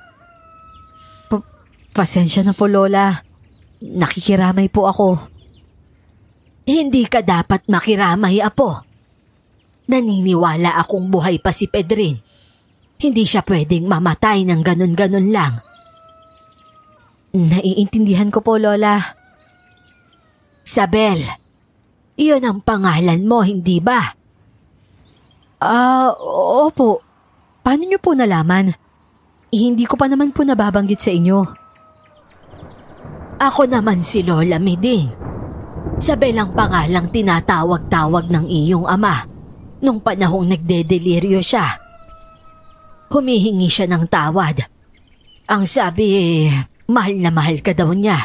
Pasensya na po, Lola. Nakikiramay po ako. Hindi ka dapat makiramay, Apo. Naniniwala akong buhay pa si Pedring. Hindi siya pwedeng mamatay ng ganun-ganun lang. Naiintindihan ko po, Lola. Sabel, iyon ang pangalan mo, hindi ba? Ah, uh, opo. Paano niyo po nalaman? Hindi ko pa naman po nababanggit sa inyo. Ako naman si Lola Miding. Sabel ang pangalang tinatawag-tawag ng iyong ama nung panahong nagdedeliryo siya. Humihingi siya ng tawad. Ang sabi eh, mahal na mahal ka daw niya.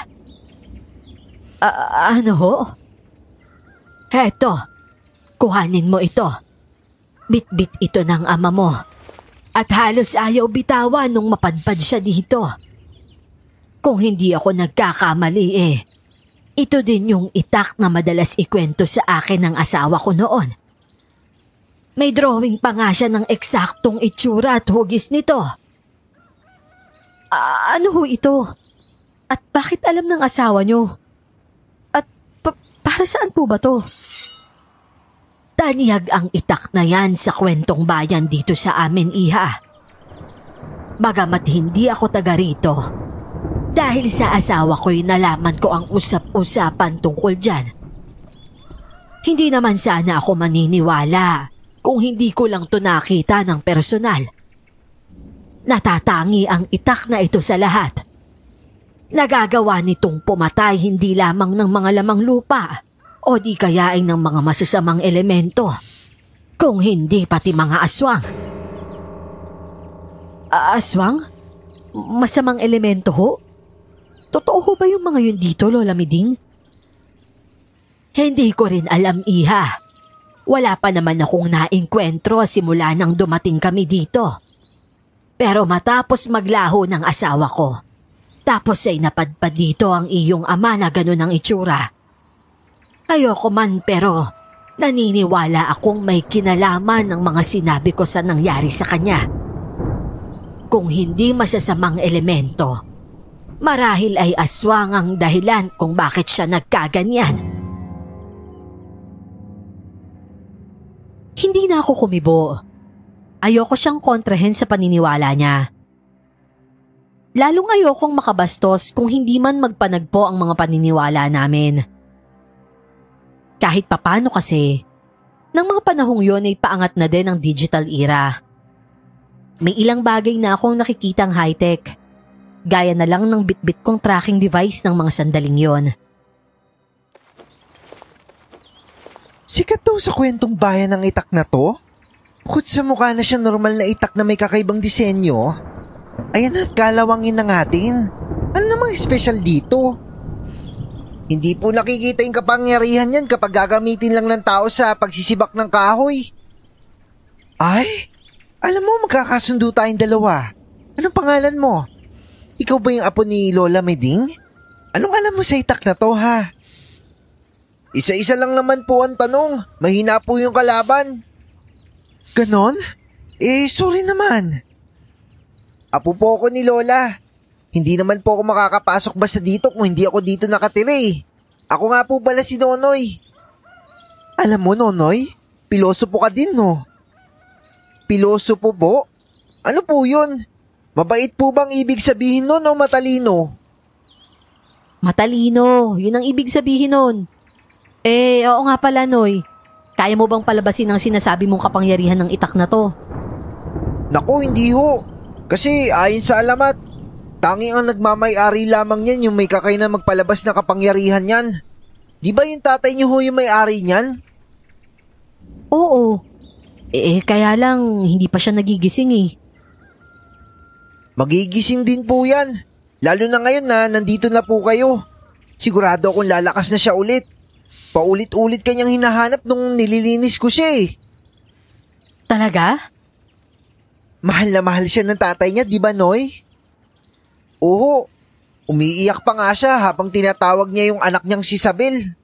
A- ano ho? Heto, kuhanin mo ito. Bit-bit ito ng ama mo. At halos ayaw bitawan nung mapadpad siya dito. Kung hindi ako nagkakamali eh, ito din yung itak na madalas ikwento sa akin ng asawa ko noon. May drawing pa nga siya ng eksaktong itsura at hugis nito. A- ano ho ito? At bakit alam ng asawa nyo? At pa- para saan po ba to? Taniyag ang itak na yan sa kwentong bayan dito sa amin, Iha. Bagamat hindi ako taga rito, dahil sa asawa ko'y nalaman ko ang usap-usapan tungkol dyan. Hindi naman sana ako maniniwala kung hindi ko lang to nakita ng personal. Natatangi ang itak na ito sa lahat. Nagagawa nitong pumatay hindi lamang ng mga lamang lupa o di kaya ay ng mga masasamang elemento, kung hindi pati mga aswang. Uh, aswang? Masamang elemento ho? Totoo ho ba yung mga yun dito, Lola Miding? Hindi ko rin alam, Iha. Wala pa naman akong naengkwentro simula nang dumating kami dito. Pero matapos maglaho ng asawa ko, tapos ay napadpad dito ang iyong ama na ganun ang itsura. Ayoko man pero naniniwala akong may kinalaman ng mga sinabi ko sa nangyari sa kanya. Kung hindi masasamang elemento, marahil ay aswang ang dahilan kung bakit siya nagkaganyan. Hindi na ako kumibo. Ayoko siyang kontrahen sa paniniwala niya. Lalong ayokong makabastos kung hindi man magpanagpo ang mga paniniwala namin. Kahit papano kasi, ng mga panahong yon ay paangat na din ang digital era. May ilang bagay na akong nakikitang high-tech, gaya na lang ng bitbit kong tracking device ng mga sandaling yon. Sikat daw sa kwentong bayan ng itak na to? Bukod sa mukha na siya normal na itak na may kakaibang disenyo, ayan at kalawangin na natin. Ano namang special dito? Hindi po nakikita yung kapangyarihan yan kapag gagamitin lang ng tao sa pagsisibak ng kahoy. Ay, alam mo magkakasundo tayong dalawa. Anong pangalan mo? Ikaw ba yung apo ni Lola Miding? Anong alam mo sa itak na to, ha? Isa-isa lang naman po ang tanong. Mahina po yung kalaban. Ganon? Eh, sorry naman. Apo po ako ni Lola. Hindi naman po ako makakapasok basta dito kung hindi ako dito nakatira eh. Ako nga po pala si Nonoy. Alam mo, Nonoy, pilosopo ka din, no? Pilosopo po? Ano po yun? Mabait po bang ibig sabihin nun o matalino? Matalino, yun ang ibig sabihin nun. Eh, oo nga pala, Noy. Kaya mo bang palabasin ang sinasabi mong kapangyarihan ng itak na to? Naku, hindi ho. Kasi ayon sa alamat, tanging ang nagmamay-ari lamang niyan yung may kakainan magpalabas na kapangyarihan niyan. Di ba yung tatay niyo ho yung may-ari niyan? Oo. Eh, kaya lang, hindi pa siya nagigising eh. Magigising din po yan. Lalo na ngayon na nandito na po kayo. Sigurado akong lalakas na siya ulit. Paulit-ulit kanyang hinahanap nung nililinis ko siya eh. Talaga? Mahal na mahal siya ng tatay niya, di ba, Noy? Oo. Umiiyak pa nga siya habang tinatawag niya yung anak niyang si Sabel.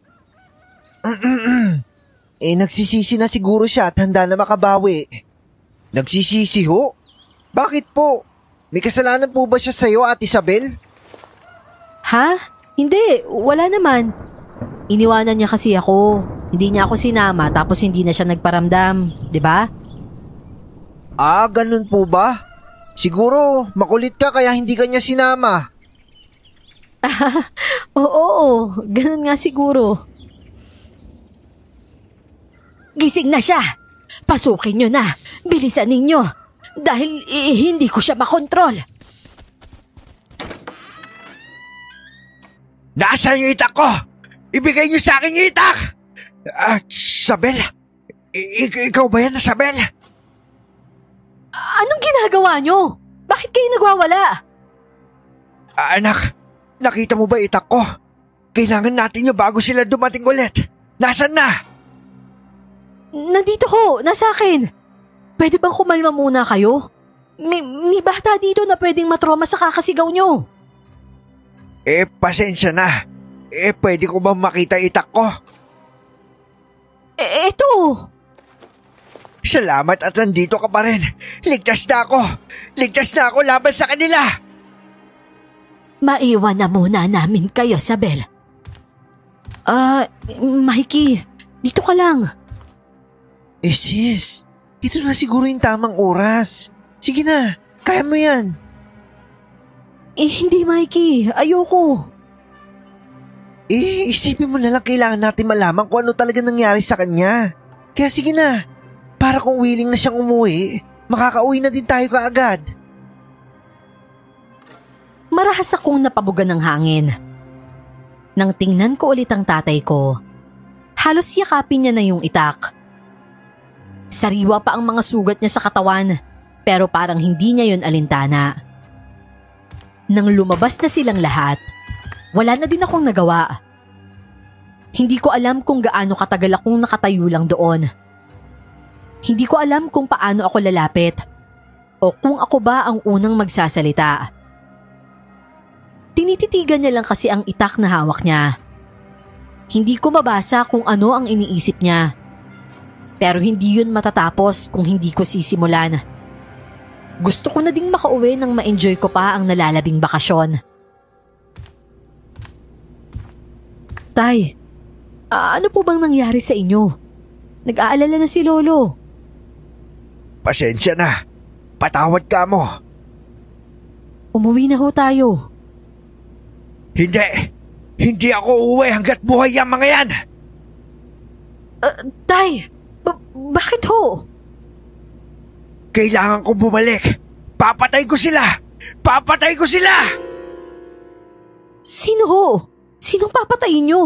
Eh, nagsisisi na siguro siya at handa na makabawi. Nagsisisi ho? Bakit po? May kasalanan po ba siya sa'yo, Ate Isabel? Ha? Hindi, wala naman. Iniwanan niya kasi ako. Hindi niya ako sinama tapos hindi na siya nagparamdam, di ba? Ah, ganun po ba? Siguro, makulit ka kaya hindi ka niya sinama. Oo, oo, ganun nga siguro. Gising na siya! Pasukin niyo na! Bilisan ninyo! Dahil eh, hindi ko siya makontrol. Nasaan yung itak ko? Ibigay niyo sa akin yung itak! Ah, Sabel? I- ik- ikaw ba yan, Sabel? Anong ginagawa niyo? Bakit kayo nagwawala? Ah, anak, nakita mo ba itak ko? Kailangan natin yung bago sila dumating ulit. Nasaan na? Nandito ho, nasa akin. Pwede bang kumalma muna kayo? May, may bata dito na pwedeng matroma sa kakasigaw nyo. Eh, pasensya na. Eh, pwede ko bang makita itak ko? Eh, eto. Salamat at nandito ka pa rin. Ligtas na ako. Ligtas na ako laban sa kanila. Maiwan na muna namin kayo, Sabel. Ah, uh, Mikey, dito ka lang. Eh, sis. Ito na siguro yung tamang oras. Sige na, kaya mo yan. Eh, hindi, Mikey. Ayoko. Eh, isipin mo na lang kailangan natin malaman kung ano talaga nangyari sa kanya. Kaya sige na, para kung willing na siyang umuwi, makakauwi na din tayo kaagad. Marahas akong napabugan ng hangin. Nang tingnan ko ulit ang tatay ko, halos yakapin niya na yung itak. Sariwa pa ang mga sugat niya sa katawan, pero parang hindi niya yon alintana. Nang lumabas na silang lahat, wala na din akong nagawa. Hindi ko alam kung gaano katagal akong nakatayo lang doon. Hindi ko alam kung paano ako lalapit o kung ako ba ang unang magsasalita. Tinititigan niya lang kasi ang itak na hawak niya. Hindi ko mabasa kung ano ang iniisip niya. Pero hindi yun matatapos kung hindi ko sisimulan. Gusto ko na ding makauwi nang ma-enjoy ko pa ang nalalabing bakasyon. Tay, uh, ano po bang nangyari sa inyo? Nag-aalala na si Lolo. Pasensya na. Patawad ka mo. Umuwi na ho tayo. Hindi. Hindi ako uuwi hanggat buhay ang mga yan. Uh, tay, b- bakit ho? Kailangan kong bumalik. Papatay ko sila. Papatay ko sila. Sino ho? Sinong papatayin nyo?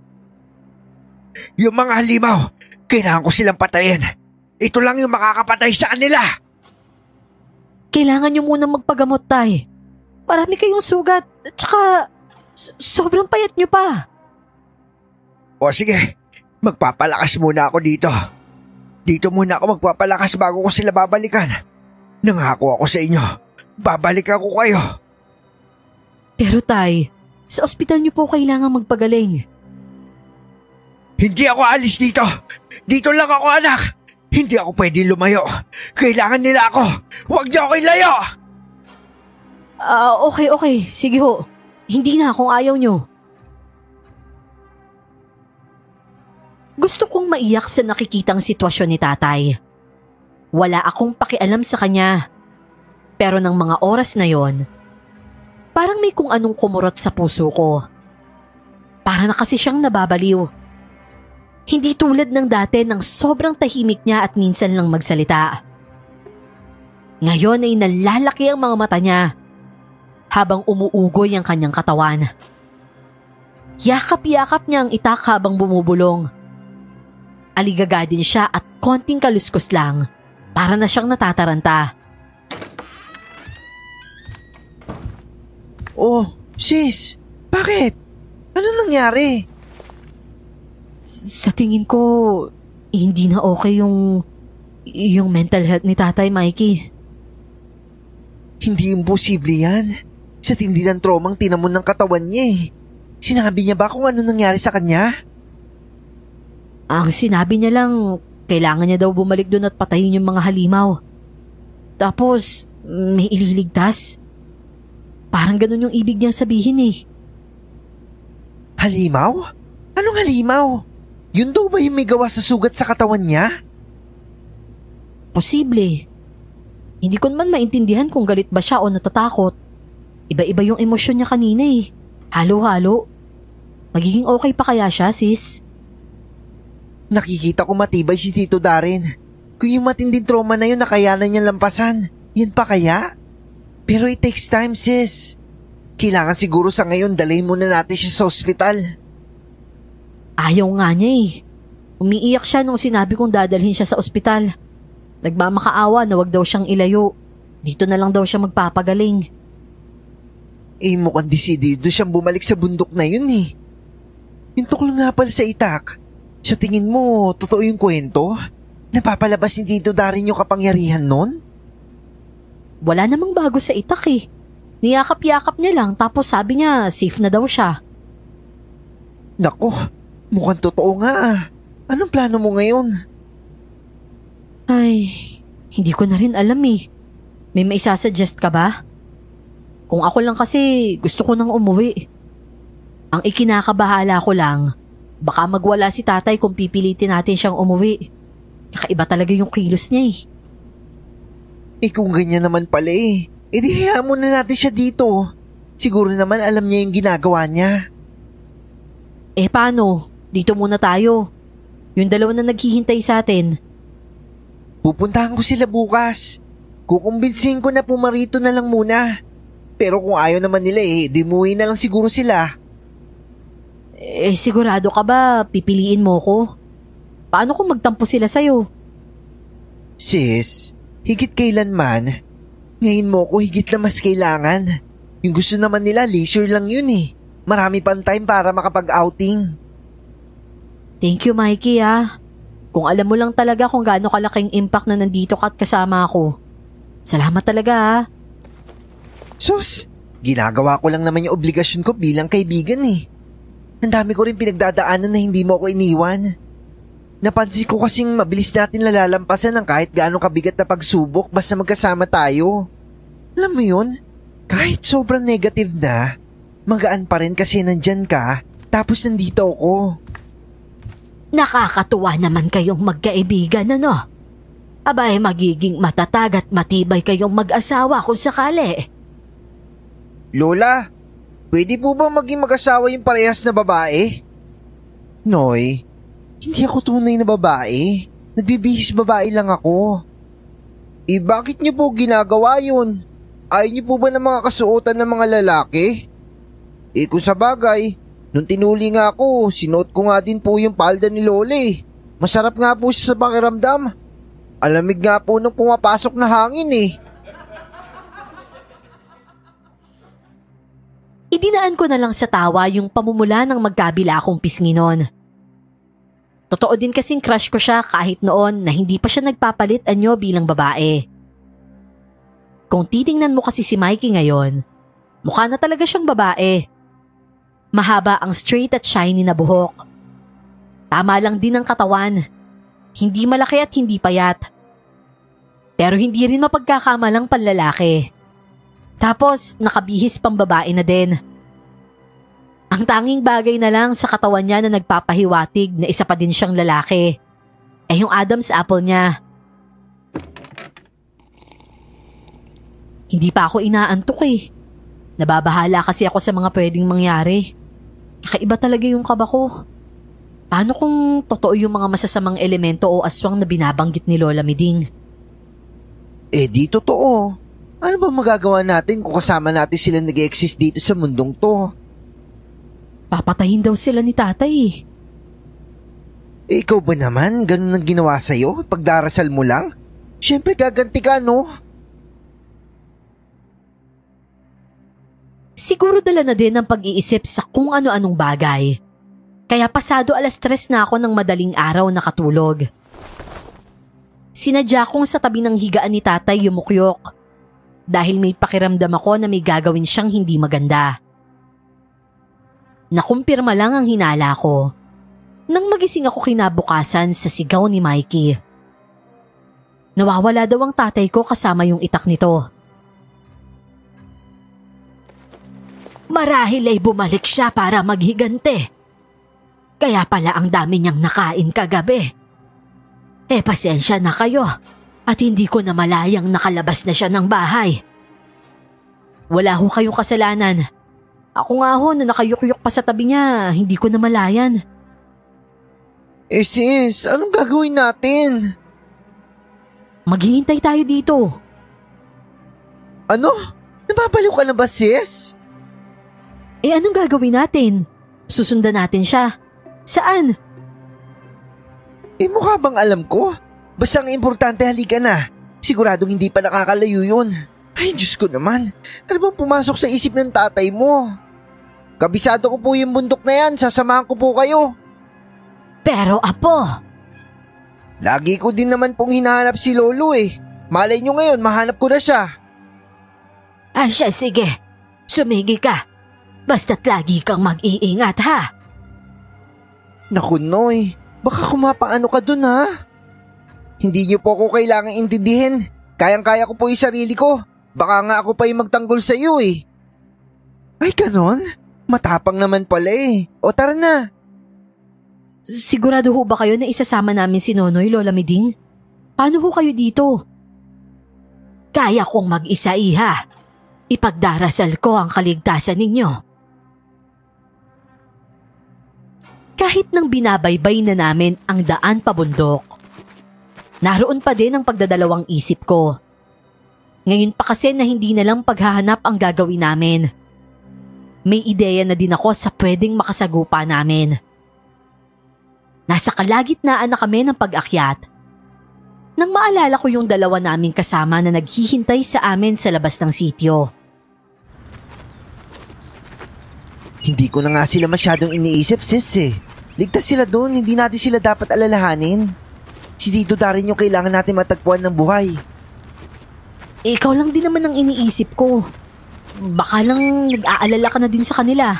Yung mga halimaw. Kailangan ko silang patayin. Ito lang yung makakapatay sa kanila. Kailangan nyo munang magpagamot, tay. Marami kayong sugat. At saka, so- sobrang payat nyo pa. O sige, magpapalakas muna ako dito. Dito muna ako magpapalakas bago ko sila babalikan. Nangako ako sa inyo. Babalik ako kayo. Pero tay, sa ospital nyo po kailangan magpagaling. Hindi ako alis dito. Dito lang ako, anak. Hindi ako pwede lumayo. Kailangan nila ako. Huwag niyo ako ilayo. Ah, uh, okay, okay. Sige ho. Hindi na kung ayaw nyo. Gusto kong maiyak sa nakikitang sitwasyon ni tatay. wala akong pakialam sa kanya. Pero ng mga oras na yon, parang may kung anong kumurot sa puso ko. Para na kasi siyang nababaliw. Hindi tulad ng dati nang sobrang tahimik niya at minsan lang magsalita. Ngayon ay nalalaki ang mga mata niya habang umuugoy ang kanyang katawan. Yakap-yakap niya ang itak habang bumubulong. Aligaga din siya at konting kaluskos lang para na siyang natataranta. Oh, sis, bakit? Ano nangyari? Sa tingin ko, hindi na okay yung, yung mental health ni Tatay Mikey. Hindi imposible yan. Sa tindi ng traumang tinamon ng katawan niya eh. Sinabi niya ba kung ano nangyari sa kanya? Ang sinabi niya lang, kailangan niya daw bumalik doon at patayin yung mga halimaw. Tapos, may ililigtas. Parang ganun yung ibig niyang sabihin eh. Halimaw? Anong halimaw? Yun daw ba yung may gawa sa sugat sa katawan niya? Posible. Hindi ko naman maintindihan kung galit ba siya o natatakot. Iba-iba yung emosyon niya kanina eh. Halo-halo. Magiging okay pa kaya siya, sis? Nakikita ko matibay si Tito Darren. Kung yung matinding trauma na yun nakayanan niya lampasan, yun pa kaya? Pero it takes time, sis. Kailangan siguro sa ngayon dalhin muna natin siya sa ospital. Ayaw nga niya eh. Umiiyak siya nung sinabi kong dadalhin siya sa ospital. Nagmamakaawa na wag daw siyang ilayo. Dito na lang daw siya magpapagaling. Eh mukhang desidido siyang bumalik sa bundok na yun eh. Yung tukol nga pala sa itak. Sa tingin mo, totoo yung kwento? Napapalabas ni Tito Darren yung kapangyarihan nun? Wala namang bago sa itak eh. Niyakap-yakap niya lang tapos sabi niya safe na daw siya. Nako, mukhang totoo nga ah. Anong plano mo ngayon? Ay, hindi ko na rin alam eh. May maisasuggest ka ba? Kung ako lang kasi gusto ko nang umuwi. Ang ikinakabahala ko lang, baka magwala si tatay kung pipilitin natin siyang umuwi. Kakaiba talaga yung kilos niya eh. Eh kung ganyan naman pala eh, edi hayaan mo na natin siya dito. Siguro naman alam niya yung ginagawa niya. Eh paano? Dito muna tayo. Yung dalawa na naghihintay sa atin. Pupuntahan ko sila bukas. Kukumbinsihin ko na pumarito na lang muna. Pero kung ayaw naman nila eh, dimuwi na lang siguro sila. Eh sigurado ka ba pipiliin mo ko? Paano kung magtampo sila sa'yo? Sis, higit kailanman, ngayon mo ko higit na mas kailangan. Yung gusto naman nila, leisure lang yun eh. Marami pang time para makapag-outing. Thank you, Mikey ah. Kung alam mo lang talaga kung gaano kalaking impact na nandito ka at kasama ako. Salamat talaga ah. Sus, ginagawa ko lang naman yung obligasyon ko bilang kaibigan eh. Ang dami ko rin pinagdadaanan na hindi mo ako iniwan. Napansin ko kasing mabilis natin lalalampasan ng kahit gaano kabigat na pagsubok basta magkasama tayo. Alam mo yun, kahit sobrang negative na, magaan pa rin kasi nandyan ka, tapos nandito ako. Nakakatuwa naman kayong magkaibigan, ano? Abay, magiging matatag at matibay kayong mag-asawa kung sakali. Lola, pwede po ba maging mag-asawa yung parehas na babae? Noy, hindi ako tunay na babae. Nagbibihis babae lang ako. Eh bakit niyo po ginagawa yun? Ayaw niyo po ba ng mga kasuotan ng mga lalaki? Eh kung sa bagay, nung tinuli nga ako, sinuot ko nga din po yung palda ni Lola eh. Masarap nga po siya sa pakiramdam. Alamig nga po nung pumapasok na hangin eh. Idinaan ko na lang sa tawa yung pamumula ng magkabila akong pisngi noon. Totoo din kasing crush ko siya kahit noon na hindi pa siya nagpapalit anyo bilang babae. Kung titingnan mo kasi si Mikey ngayon, mukha na talaga siyang babae. Mahaba ang straight at shiny na buhok. Tama lang din ang katawan. Hindi malaki at hindi payat. Pero hindi rin mapagkakamalang panlalaki. Tapos nakabihis pang babae na din. Ang tanging bagay na lang sa katawan niya na nagpapahiwatig na isa pa din siyang lalaki ay yung Adam's apple niya. Hindi pa ako inaantok eh. Nababahala kasi ako sa mga pwedeng mangyari. Kakaiba talaga yung kaba ko. Paano kung totoo yung mga masasamang elemento o aswang na binabanggit ni Lola Miding? Eh di totoo. Ano ba magagawa natin kung kasama natin sila nag-exist dito sa mundong to? Papatayin daw sila ni tatay eh. Eh, ikaw ba naman? Ganun ang ginawa sa'yo? Pagdarasal mo lang? Siyempre gaganti ka, no? Siguro dala na din ang pag-iisip sa kung ano-anong bagay. Kaya pasado alas tres na ako ng madaling araw nakatulog. Sinadya kong sa tabi ng higaan ni tatay yumukyok dahil may pakiramdam ako na may gagawin siyang hindi maganda. Nakumpirma lang ang hinala ko nang magising ako kinabukasan sa sigaw ni Mikey. Nawawala daw ang tatay ko kasama yung itak nito. Marahil ay bumalik siya para maghigante. Kaya pala ang dami niyang nakain kagabi. Eh pasensya na kayo at hindi ko na malayang nakalabas na siya ng bahay. Wala ho kayong kasalanan. Ako nga ho na nakayukyuk pa sa tabi niya, hindi ko na malayan. Eh sis, anong gagawin natin? Maghihintay tayo dito. Ano? Nababaliw ka na ba sis? Eh anong gagawin natin? Susundan natin siya. Saan? Eh mukha bang alam ko? Basta ang importante halika na. Siguradong hindi pa nakakalayo yun. Ay Diyos ko naman. Ano bang pumasok sa isip ng tatay mo? Kabisado ko po yung bundok na yan. Sasamahan ko po kayo. Pero apo. Lagi ko din naman pong hinahanap si Lolo eh. Malay nyo ngayon mahanap ko na siya. Ah siya sige. Sumigi ka. Basta't lagi kang mag-iingat ha. Naku Noy, baka kumapaano ka dun ha? Hindi niyo po ako kailangang intindihin. Kayang-kaya ko po yung sarili ko. Baka nga ako pa yung magtanggol sa iyo eh. Ay ganon? Matapang naman pala eh. O tara na. Sigurado ho ba kayo na isasama namin si Nonoy, Lola Miding? Paano ho kayo dito? Kaya kong mag-isa iha. Ipagdarasal ko ang kaligtasan ninyo. Kahit nang binabaybay na namin ang daan pabundok, naroon pa din ang pagdadalawang isip ko. Ngayon pa kasi na hindi na lang paghahanap ang gagawin namin. May ideya na din ako sa pwedeng makasagupa namin. Nasa kalagitnaan na kami ng pag-akyat nang maalala ko yung dalawa naming kasama na naghihintay sa amin sa labas ng sitio. Hindi ko na nga sila masyadong iniisip sis eh. Ligtas sila doon, hindi natin sila dapat alalahanin. Si Tito Darin yung kailangan natin matagpuan ng buhay. Eh, ikaw lang din naman ang iniisip ko. Baka lang nag-aalala ka na din sa kanila.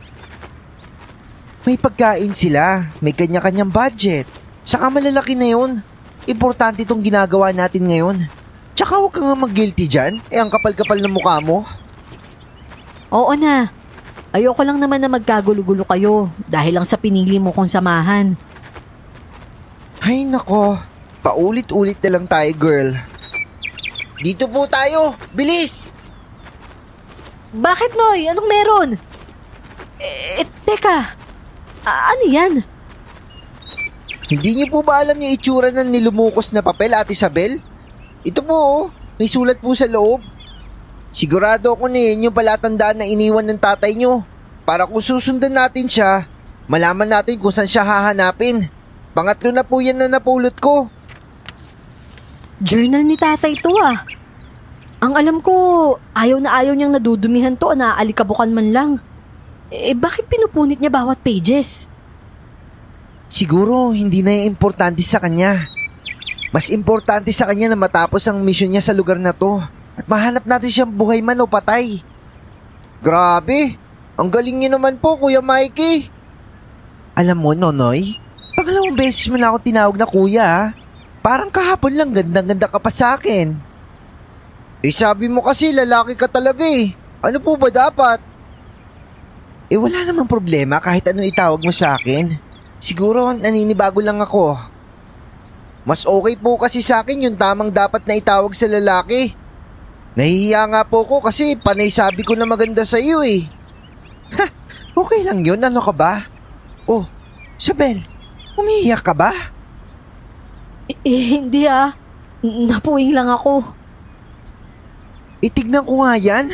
May pagkain sila, may kanya-kanyang budget. Saka malalaki na yun. Importante itong ginagawa natin ngayon. Tsaka huwag kang mag-guilty dyan, eh ang kapal-kapal ng mukha mo. Oo na. Ayoko lang naman na magkagulo-gulo kayo dahil lang sa pinili mo kong samahan. Ay nako, paulit-ulit na lang tayo girl. Dito po tayo, bilis! Bakit Noy? Anong meron? Eh, teka, a- ano yan? Hindi niyo po ba alam yung itsura ng nilumukos na papel, Ate Isabel? Ito po oh, may sulat po sa loob. Sigurado ako na yun yung palatandaan na iniwan ng tatay nyo. Para kung susundan natin siya, malaman natin kung saan siya hahanapin. Pangatlo na po yan na napulot ko. Journal ni tatay to ah. Ang alam ko, ayaw na ayaw niyang nadudumihan to o naaalikabukan man lang. Eh bakit pinupunit niya bawat pages? Siguro hindi na yung importante sa kanya. Mas importante sa kanya na matapos ang mission niya sa lugar na to. At mahanap natin siyang buhay man o patay. Grabe, ang galing niyo naman po Kuya Mikey. Alam mo Nonoy, pangalawang beses mo na ako tinawag na kuya ha. Parang kahapon lang gandang-ganda ka pa sa akin. Eh sabi mo kasi lalaki ka talaga eh. Ano po ba dapat? Eh wala namang problema kahit ano itawag mo sa akin. Siguro naninibago lang ako. Mas okay po kasi sa akin yung tamang dapat na itawag sa lalaki. Nahihiya nga po ko kasi panay sabi ko na maganda sa iyo eh. Ha, okay lang yun, ano ka ba? Oh, Isabel, umiiyak ka ba? Eh, eh hindi ah. Napuwing lang ako. Itignan ko nga yan.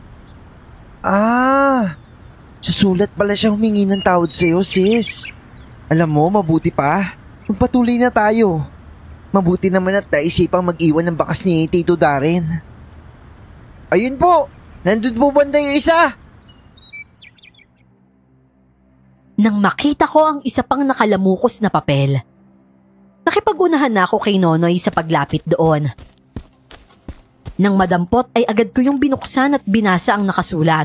Ah, sa sulat pala siya humingi ng tawad sa'yo, sis. Alam mo, mabuti pa. Magpatuloy na tayo. Mabuti naman at naisipang mag-iwan ng bakas ni Tito Darren. Ayun po, nandun po banda yung isa. Nang makita ko ang isa pang nakalamukos na papel, nakipag-unahan na ako kay Nonoy sa paglapit doon. Nang madampot ay agad ko yung binuksan at binasa ang nakasulat.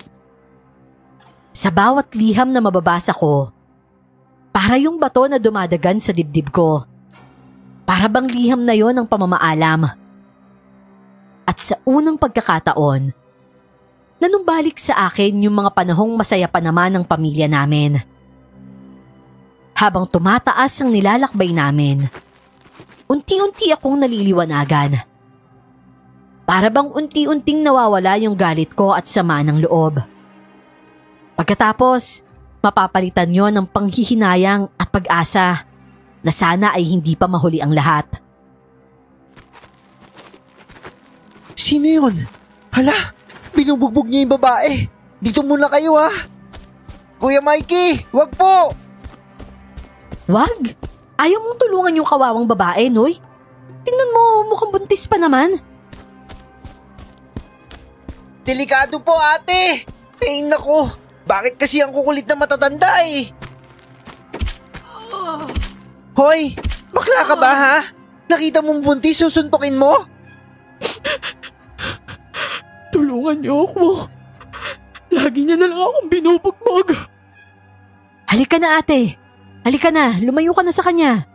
Sa bawat liham na mababasa ko, para yung bato na dumadagan sa dibdib ko. Para bang liham na yon ang pamamaalam. At sa unang pagkakataon, nanumbalik sa akin yung mga panahong masaya pa naman ng pamilya namin. Habang tumataas ang nilalakbay namin, unti-unti akong naliliwanagan. Para bang unti-unting nawawala yung galit ko at sama ng loob. Pagkatapos, mapapalitan yon ng panghihinayang at pag-asa na sana ay hindi pa mahuli ang lahat. Sino yun? Hala, binubugbog niya yung babae. Dito muna kayo ha. Kuya Mikey, wag po! Wag? Ayaw mong tulungan yung kawawang babae, Noy? Tingnan mo, mukhang buntis pa naman. Delikado po ate! Ay nako, bakit kasi ang kukulit na matatanda eh? Hoy, bakla ka ba ha? Nakita mong buntis, susuntukin mo? Tulungan niyo ako. Lagi niya na lang akong binubugbog. Halika na ate. Halika na, lumayo ka na sa kanya.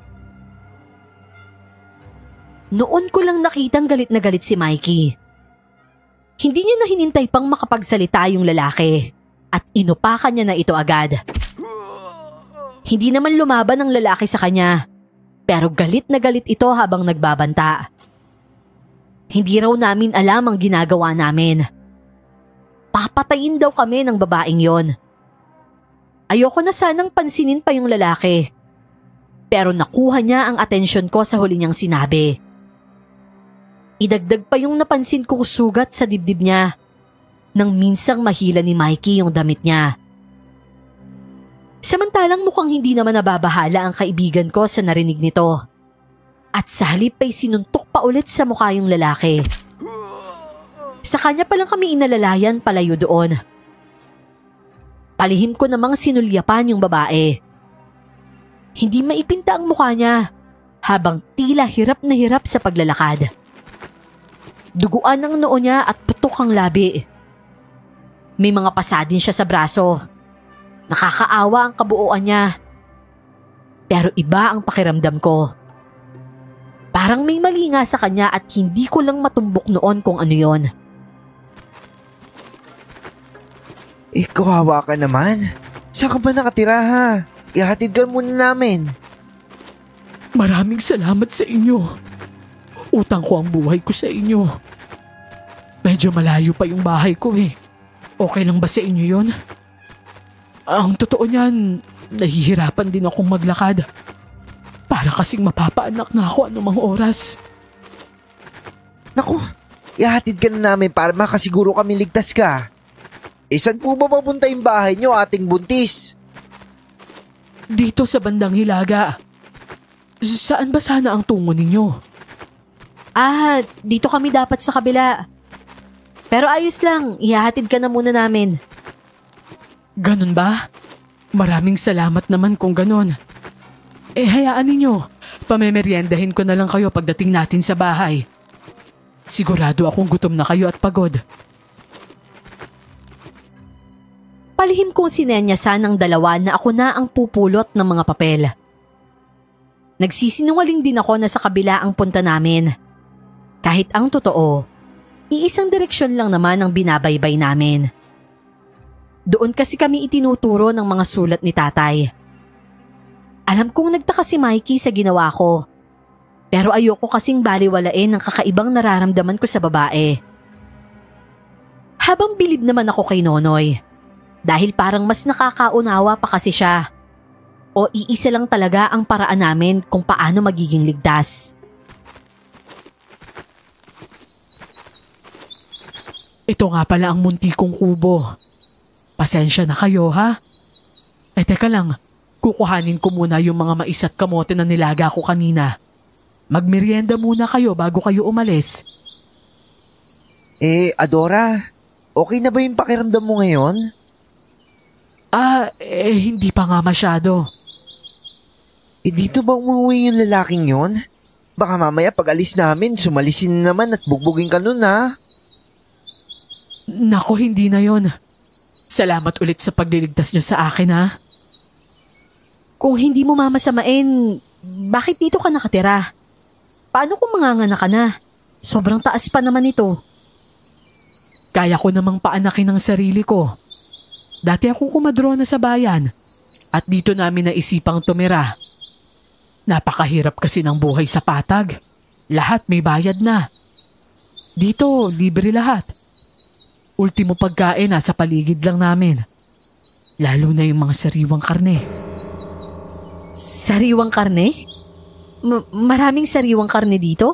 Noon ko lang nakitang galit na galit si Mikey. Hindi niya na hinintay pang makapagsalita yung lalaki at inupakan niya na ito agad. Hindi naman lumaban ang lalaki sa kanya, pero galit na galit ito habang nagbabanta. Hindi raw namin alam ang ginagawa namin. Papatayin daw kami ng babaeng yon. Ayoko na sanang pansinin pa yung lalaki. Pero nakuha niya ang atensyon ko sa huli niyang sinabi. Idagdag pa yung napansin ko sugat sa dibdib niya nang minsang mahila ni Mikey yung damit niya. Samantalang mukhang hindi naman nababahala ang kaibigan ko sa narinig nito. At sa halip ay sinuntok pa ulit sa mukha yung lalaki. Sa kanya palang kami inalalayan palayo doon. Palihim ko namang sinulyapan yung babae. Hindi maipinta ang mukha niya habang tila hirap na hirap sa paglalakad. Duguan ang noo niya at putok ang labi. May mga pasa din siya sa braso. Nakakaawa ang kabuuan niya. Pero iba ang pakiramdam ko. Parang may mali nga sa kanya at hindi ko lang matumbok noon kung ano yon. Eh, kawawa ka naman. Saan ka ba nakatira ha? Ihatid ka muna namin. Maraming salamat sa inyo. Utang ko ang buhay ko sa inyo. Medyo malayo pa yung bahay ko eh. Okay lang ba sa inyo yon? Ang totoo niyan, nahihirapan din akong maglakad. Para kasing mapapaanak na ako anumang oras. Naku, ihatid ka na namin para makasiguro kami ligtas ka. Eh, saan po ba papunta yung bahay niyo, ating buntis? Dito sa bandang Hilaga. Saan ba sana ang tungo ninyo? Ah, dito kami dapat sa kabila. Pero ayos lang, ihahatid ka na muna namin. Ganun ba? Maraming salamat naman kung ganun. Eh hayaan ninyo, pamemeryendahin ko na lang kayo pagdating natin sa bahay. Sigurado akong gutom na kayo at pagod. Palihim kong sinenyasan ng dalawa na ako na ang pupulot ng mga papel. Nagsisinungaling din ako na sa kabila ang punta namin. Kahit ang totoo, iisang direksyon lang naman ang binabaybay namin. Doon kasi kami itinuturo ng mga sulat ni tatay. Alam kong nagtaka si Mikey sa ginawa ko. Pero ayoko kasing baliwalain ang kakaibang nararamdaman ko sa babae. Habang bilib naman ako kay Nonoy, dahil parang mas nakakaunawa pa kasi siya. O iisa lang talaga ang paraan namin kung paano magiging ligtas. Ito nga pala ang munti kong kubo. Pasensya na kayo ha? Eh teka lang, kukuhanin ko muna yung mga mais at kamote na nilaga ko kanina. Magmerienda muna kayo bago kayo umalis. Eh, Adora, okay na ba yung pakiramdam mo ngayon? Ah, eh hindi pa nga masyado. Eh dito ba umuwi yung lalaking yon? Baka mamaya pag alis namin, sumalisin na naman at bugbugin ka nun ha? Nako, hindi na yon. Salamat ulit sa pagliligtas nyo sa akin ha. Kung hindi mo mamasamain, bakit dito ka nakatira? Paano kung manganganak ka na? Sobrang taas pa naman ito. Kaya ko namang paanakin ang sarili ko. Dati akong kumadrona sa bayan at dito namin naisipang tumira. Napakahirap kasi ng buhay sa Patag. Lahat may bayad na. Dito, libre lahat. Ultimo pagkain nasa paligid lang namin. Lalo na yung mga sariwang karne. Sariwang karne? M- maraming sariwang karne dito?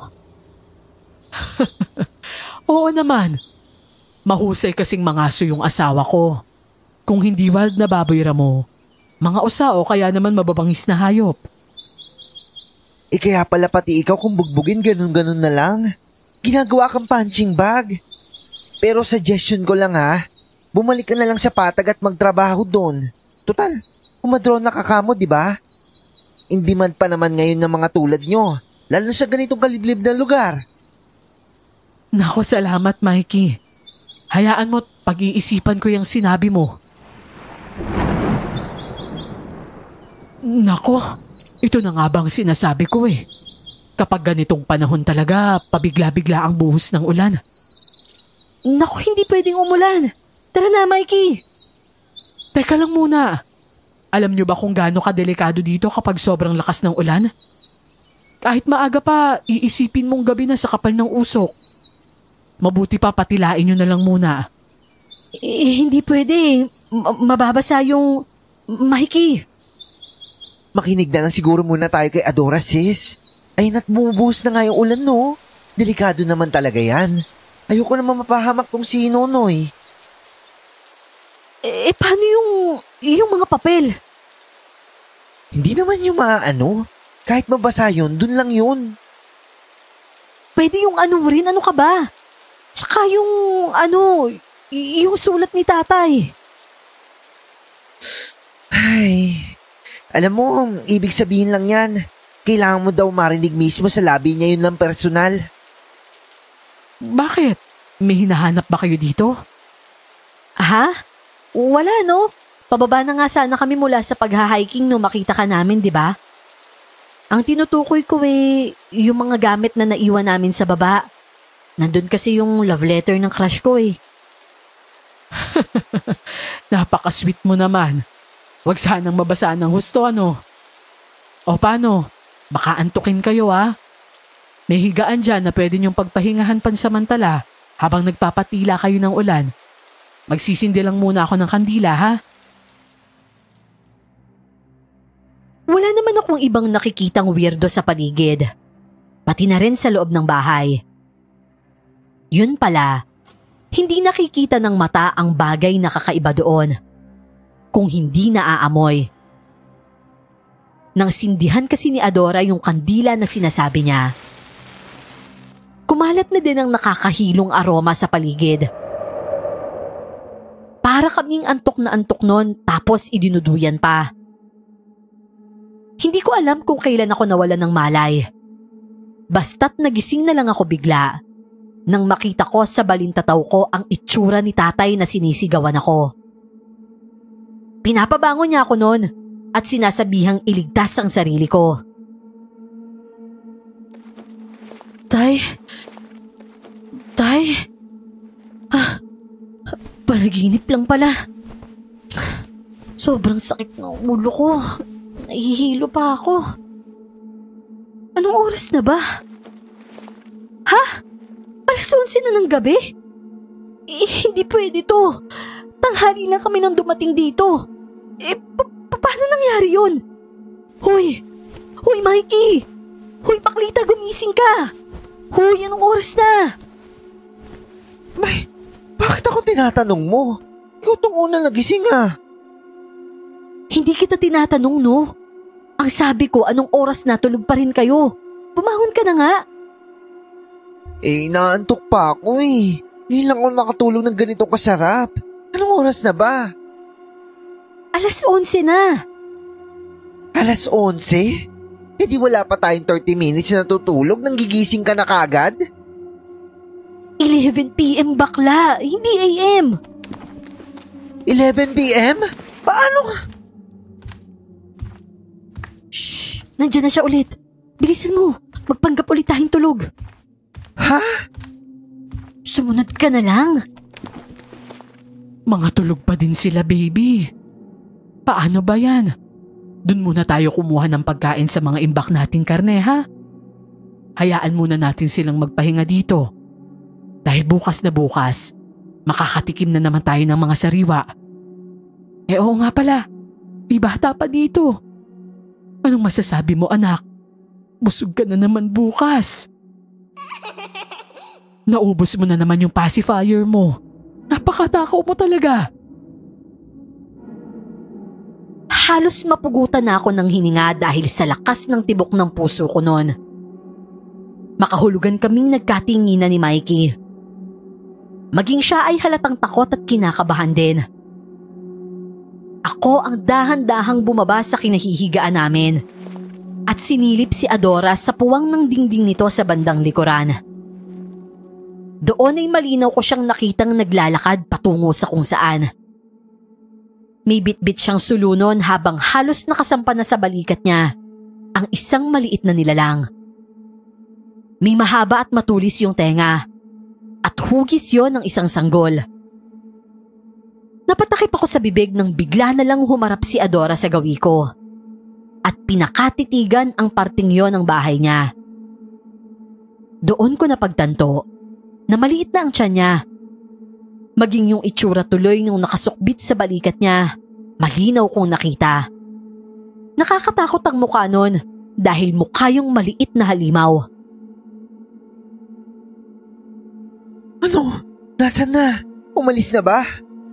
Oo naman. Mahusay kasing mangaso yung asawa ko. Kung hindi wild na baboy ramo, mga usa o kaya naman mababangis na hayop. Eh kaya pala pati ikaw kung bugbugin ganun-ganun na lang. Ginagawa kang punching bag. Pero suggestion ko lang ha, bumalik ka na lang sa Patag at magtrabaho doon. Total, kumadron na kakamo, di ba? Hindi man pa naman ngayon ng mga tulad nyo, lalo na sa ganitong kaliblib na lugar. Nako, salamat Mikey. Hayaan mo, pag-iisipan ko yung sinabi mo. Nako, ito na nga bang sinasabi ko eh. Kapag ganitong panahon talaga, pabigla-bigla ang buhos ng ulan. Naku, hindi pwedeng umulan. Tara na, Mikey. Teka lang muna. Alam niyo ba kung gaano kadelikado dito kapag sobrang lakas ng ulan? Kahit maaga pa, iisipin mong gabi na sa kapal ng usok. Mabuti pa patilain niyo na lang muna. Eh, hindi pwede. M- mababasa yung... Mikey. Makinig na lang siguro muna tayo kay Adora, sis. Ayun at bumubuhos na nga yung ulan, no? Delikado naman talaga yan. Ayoko naman mapahamak tong si Nonoy. Eh, paano yung, yung mga papel? Hindi naman yung maaano. Kahit mabasa yun, dun lang yun. Pwede yung ano rin, ano ka ba? Tsaka yung, ano, y- yung sulat ni tatay. Ay, alam mo, ibig sabihin lang yan. Kailangan mo daw marinig mismo sa labi niya yun lang personal. Bakit? May hinahanap ba kayo dito? Ha? Wala, no? Pababa na nga sana kami mula sa pagha-hiking no makita ka namin, di ba? Ang tinutukoy ko eh, yung mga gamit na naiwan namin sa baba. Nandun kasi yung love letter ng crush ko eh. Napaka-sweet mo naman. Huwag sanang mabasa ng husto, ano? O paano? Baka antukin kayo, ha? May higaan dyan na pwede niyong pagpahingahan pansamantala habang nagpapatila kayo ng ulan. Magsisindi lang muna ako ng kandila, ha? Wala naman akong ibang nakikitang weirdo sa paligid. Pati na rin sa loob ng bahay. Yun pala, hindi nakikita ng mata ang bagay na kakaiba doon. Kung hindi naaamoy. Nang sindihan kasi ni Adora yung kandila na sinasabi niya. Kumalat na din ang nakakahilong aroma sa paligid. Para kaming antok na antok nun tapos idinuduyan pa. Hindi ko alam kung kailan ako nawalan ng malay. Basta't nagising na lang ako bigla nang makita ko sa balintataw ko ang itsura ni tatay na sinisigawan ako. Pinapabangon niya ako noon at sinasabihang iligtas ang sarili ko. Tay? Tay? Ah, panaginip lang pala. Sobrang sakit ng ulo ko. Nahihilo pa ako. Anong oras na ba? Ha? Alas onse na ng gabi? Eh, hindi pwede to. Tanghali lang kami nang dumating dito. Eh, pa- pa- paano nangyari yun? Hoy! Hoy, Mikey! Hoy, Paklita, gumising ka! Hoy, anong oras na? May, bakit ako tinatanong mo? Ikaw tong una nagising ah. Hindi kita tinatanong, no? Ang sabi ko, anong oras na tulog pa rin kayo? Bumangon ka na nga. Eh, inaantok pa ako eh. Ngayon lang ako nakatulog ng ganitong kasarap. Anong oras na ba? Alas onse na. Alas onse? Eh di wala pa tayong thirty minutes na tutulog nang gigising ka na kagad? eleven p.m. bakla, hindi a m. eleven p.m? Paano? Shh! Nandiyan na siya ulit. Bilisan mo. Magpanggap ulit tayong tulog. Ha? Sumunod ka na lang. Mga tulog pa din sila, baby. Paano ba yan? Doon muna tayo kumuha ng pagkain sa mga imbak nating karne, ha? Hayaan muna natin silang magpahinga dito. Dahil bukas na bukas, makakatikim na naman tayo ng mga sariwa. Eh oo nga pala, may bata pa dito. Anong masasabi mo, anak? Busog ka na naman bukas. Naubos mo na naman yung pacifier mo. Napakatakaw mo talaga. Halos mapugutan na ako ng hininga dahil sa lakas ng tibok ng puso ko noon. Makahulugan kaming nagkatinginan ni Mikey. Maging siya ay halatang takot at kinakabahan din. Ako ang dahan-dahang bumaba sa kinahihigaan namin at sinilip si Adora sa puwang ng dingding nito sa bandang likuran. Doon ay malinaw ko siyang nakitang naglalakad patungo sa kung saan. May bitbit siyang sulunon habang halos nakasampa na sa balikat niya ang isang maliit na nilalang. May mahaba at matulis yung tenga at hugis yon ng isang sanggol. Napatakip ako sa bibig nang bigla na lang humarap si Adora sa gawi ko at pinakatitigan ang parting yon ng bahay niya. Doon ko napagtanto na maliit na ang tiyan niya. Maging yung itsura tuloy nung nakasukbit sa balikat niya, malinaw kong nakita. Nakakatakot ang mukha nun dahil mukha yung maliit na halimaw. Ano? Nasaan na? Umalis na ba?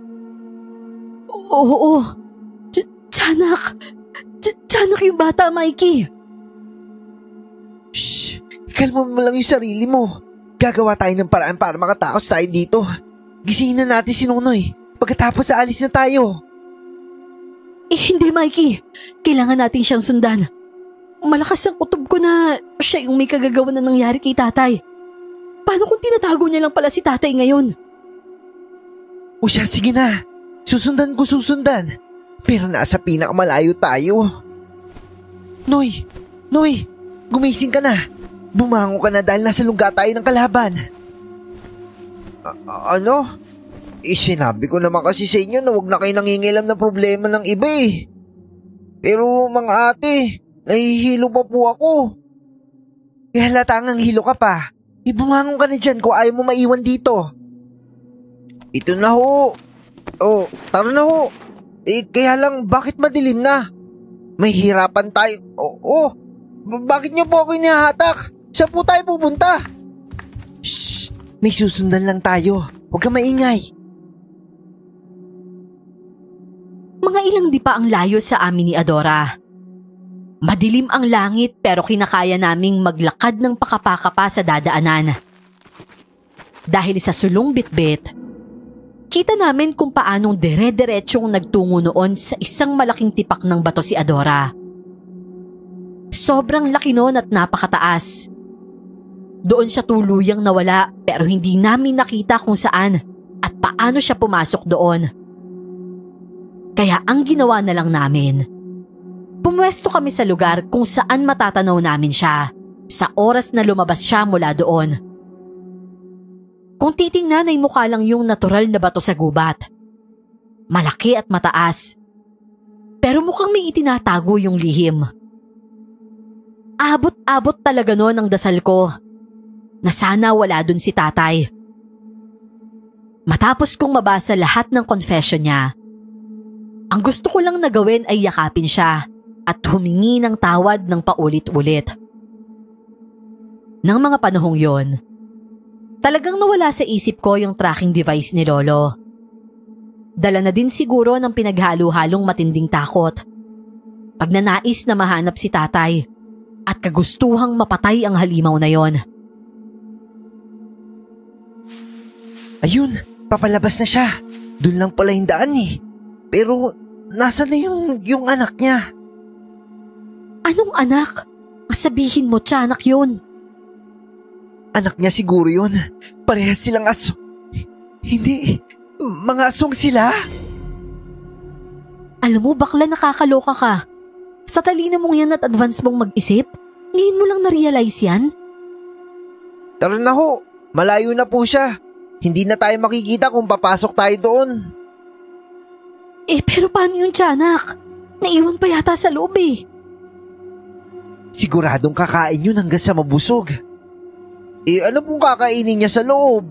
Oo, oo. Tiyanak. Tiyanak yung bata, Mikey. Shh! Ikalma mo lang yung sarili mo. Gagawa tayo ng paraan para makatakas tayo dito. Gisingin na natin si Nonoy. Pagkatapos aalis na tayo. Eh hindi, Mikey. Kailangan natin siyang sundan. Malakas ang kutob ko na siya yung may kagagawa na nangyari kay tatay. Paano kung tinatago niya lang pala si tatay ngayon? O siya, sige na. Susundan ko susundan. Pero nasa pinakamalayo tayo. Noy! Noy! Gumising ka na. Bumango ka na dahil nasa lungga tayo ng kalaban. A- ano? Eh, sinabi ko naman kasi sa inyo na huwag na kayo nangingilam ng problema ng iba eh. Pero mga ate, nahihilo pa po ako. Eh halatang ang hilo ka pa. Eh bumangon ka na dyan kung ayaw mo maiwan dito. Ito na ho. Oh, tara na ho. Eh kaya lang bakit madilim na? May hirapan tayo. Oh, oh. B- bakit niyo po ako inihahatak? Saan po tayo pupunta? Shh! May susundan lang tayo. Huwag kang maingay. Mga ilang di pa ang layo sa amin ni Adora. Madilim ang langit pero kinakaya naming maglakad ng pakapakapa sa dadaanan. Dahil sa sulong bitbit, kita namin kung paanong dire-diretsyong nagtungo noon sa isang malaking tipak ng bato si Adora. Sobrang laki noon at napakataas. Doon siya tuluyang nawala pero hindi namin nakita kung saan at paano siya pumasok doon. Kaya ang ginawa na lang namin, pumwesto kami sa lugar kung saan matatanaw namin siya sa oras na lumabas siya mula doon. Kung titingnan ay mukha lang yung natural na bato sa gubat. Malaki at mataas. Pero mukhang may itinatago yung lihim. Abot-abot talaga noon ang dasal ko na sana wala dun si tatay. Matapos kong mabasa lahat ng confession niya, ang gusto ko lang na gawin ay yakapin siya at humingi ng tawad ng paulit-ulit. Nang mga panahong yon, talagang nawala sa isip ko yung tracking device ni Lolo. Dala na din siguro ng pinaghalo-halong matinding takot, pagnanais na mahanap si tatay at kagustuhang mapatay ang halimaw na yon. Ayun, papalabas na siya. Doon lang pala yung daan eh. Pero nasa na yung, yung anak niya? Anong anak? Sabihin mo, tiyanak yun. Anak niya siguro yun. Parehas silang aso. Hindi, mga asong sila. Alam mo, bakla nakakaloka ka. Sa talino mong yan at advance mong mag-isip, ngayon mo lang na-realize yan? Tara na ho, malayo na po siya. Hindi na tayo makikita kung papasok tayo doon. Eh pero paano yung tiyanak? Naiwan pa yata sa loob eh. Siguradong kakain yun hanggang sa mabusog. Eh ano pong kakainin niya sa loob?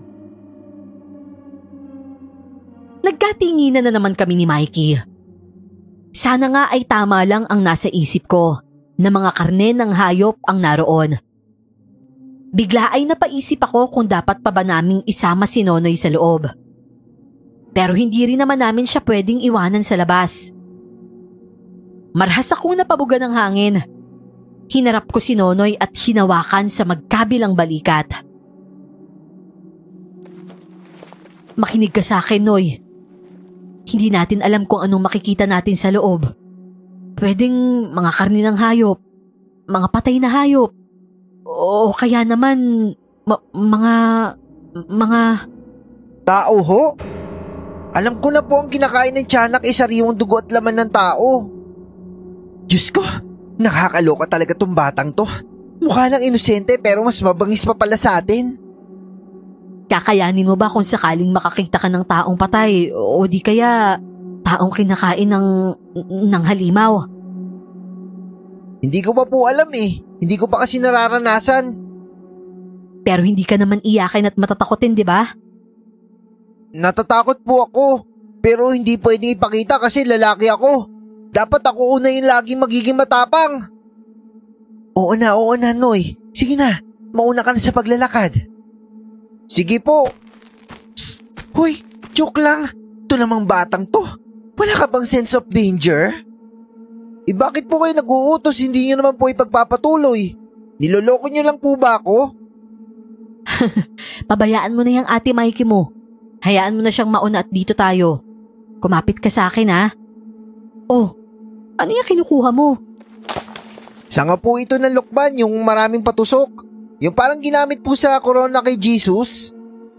Nagkatinginan na naman kami ni Mikey. Sana nga ay tama lang ang nasa isip ko na mga karne ng hayop ang naroon. Bigla ay napaisip ako kung dapat pa ba naming isama si Nonoy sa loob. Pero hindi rin naman namin siya pwedeng iwanan sa labas. Marhas akong napabuga ng hangin. Hinarap ko si Nonoy at hinawakan sa magkabilang balikat. Makinig ka sa akin, Noy. Hindi natin alam kung anong makikita natin sa loob. Pwedeng mga karne ng hayop, mga patay na hayop, o kaya naman ma- mga, mga... Tao ho? Alam ko na po ang kinakain ng tiyanak ay sariwang dugo at laman ng tao. Diyos ko, nakakaloka talaga tong batang to. Mukha lang inosente pero mas mabangis pa pala sa atin. Kakayanin mo ba kung sakaling makakita ka ng taong patay o di kaya taong kinakain ng, ng halimaw? Hindi ko pa po alam eh. Hindi ko pa kasi nararanasan. Pero hindi ka naman iyakin at matatakotin, di ba? Natatakot po ako. Pero hindi pwedeng ipakita kasi lalaki ako. Dapat ako una yung laging magiging matapang. Oo na, oo na, Noy. Sige na, mauna ka na sa paglalakad. Sige po. Psst, huy, joke lang. Ito namang batang to. Wala ka bang sense of danger? Eh bakit po kayo nag-uutos? Hindi nyo naman po ipagpapatuloy. Niloloko nyo lang po ba ako? Pabayaan mo na yung ate Mikey mo. Hayaan mo na siyang mauna at dito tayo. Kumapit ka sa akin ha. Oh, ano yung kinukuha mo? Sanga po ito ng lukban, yung maraming patusok. Yung parang ginamit po sa corona kay Jesus.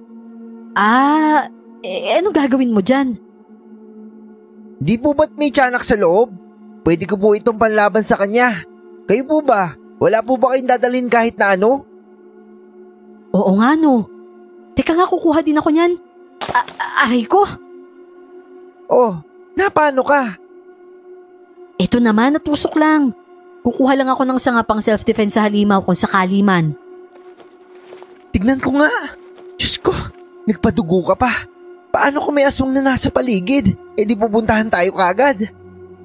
Ah, eh, ano gagawin mo dyan? Di po ba't may tiyanak sa loob? Pwede ko po itong panlaban sa kanya. Kayo po ba? Wala po ba kayong dadalhin kahit na ano? Oo nga no. Teka nga, kukuha din ako niyan. A- aray ko. Oh, napano ka? Ito naman, natusok lang. Kukuha lang ako ng sanga pang self-defense sa halimaw kung sakali man. Tignan ko nga. Diyos ko, nagpadugo ka pa. Paano kung may aswang na nasa paligid? Eh di pupuntahan tayo kaagad.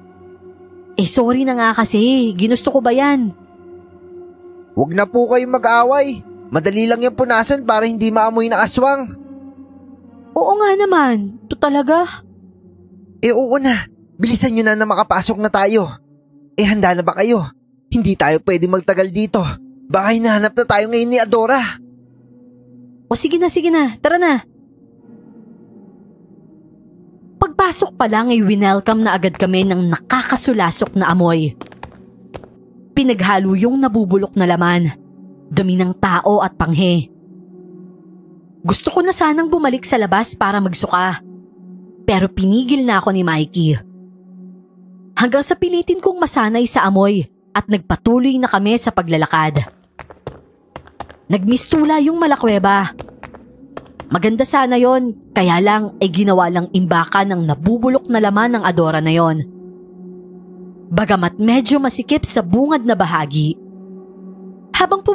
Eh sorry na nga kasi, ginusto ko ba yan? Huwag na po kayong mag-away. Madali lang yung punasan para hindi maamoy na aswang. Oo nga naman, to talaga. Eh oo na, bilisan nyo na na makapasok na tayo. Eh handa na ba kayo? Hindi tayo pwedeng magtagal dito. Baka hinahanap na tayo ngayon ni Adora. O sige na, sige na, tara na. Pagpasok pa lang ay winelcome na agad kami ng nakakasulasok na amoy. Pinaghalo yung nabubulok na laman, dumi ng tao at panghe. Gusto ko na sanang bumalik sa labas para magsuka, pero pinigil na ako ni Mikey. Hanggang sa pilitin kong masanay sa amoy at nagpatuloy na kami sa paglalakad. Nagmistula yung malakweba. Maganda sana yon, kaya lang ay ginawa lang imbaka ng nabubulok na laman ng Adora na yon. Bagamat medyo masikip sa bungad na bahagi,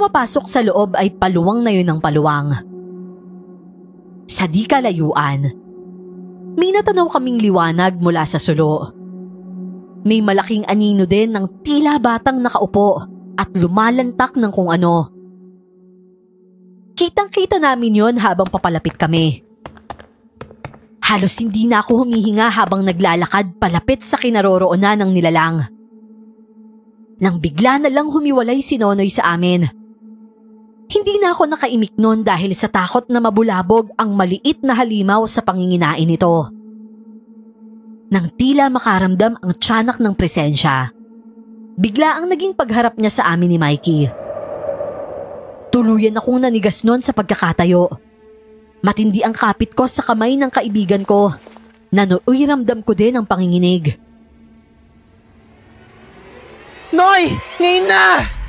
pumapasok sa loob ay paluwang na yun ng paluwang. Sa di kalayuan, may natanaw kaming liwanag mula sa sulo. May malaking anino din ng tila batang nakaupo at lumalantak ng kung ano. Kitang-kita namin yon habang papalapit kami. Halos hindi na ako humihinga habang naglalakad palapit sa kinaroroonan ng nilalang. Nang bigla na lang humiwalay si Nonoy sa amin. Hindi na ako nakaimik noon dahil sa takot na mabulabog ang maliit na halimaw sa panginginain nito. Nang tila makaramdam ang tiyanak ng presensya, bigla ang naging pagharap niya sa amin ni Mikey. Tuluyan akong nanigas noon sa pagkakatayo. Matindi ang kapit ko sa kamay ng kaibigan ko na nooy ramdam ko din ang panginginig. Noy! Ngayon na!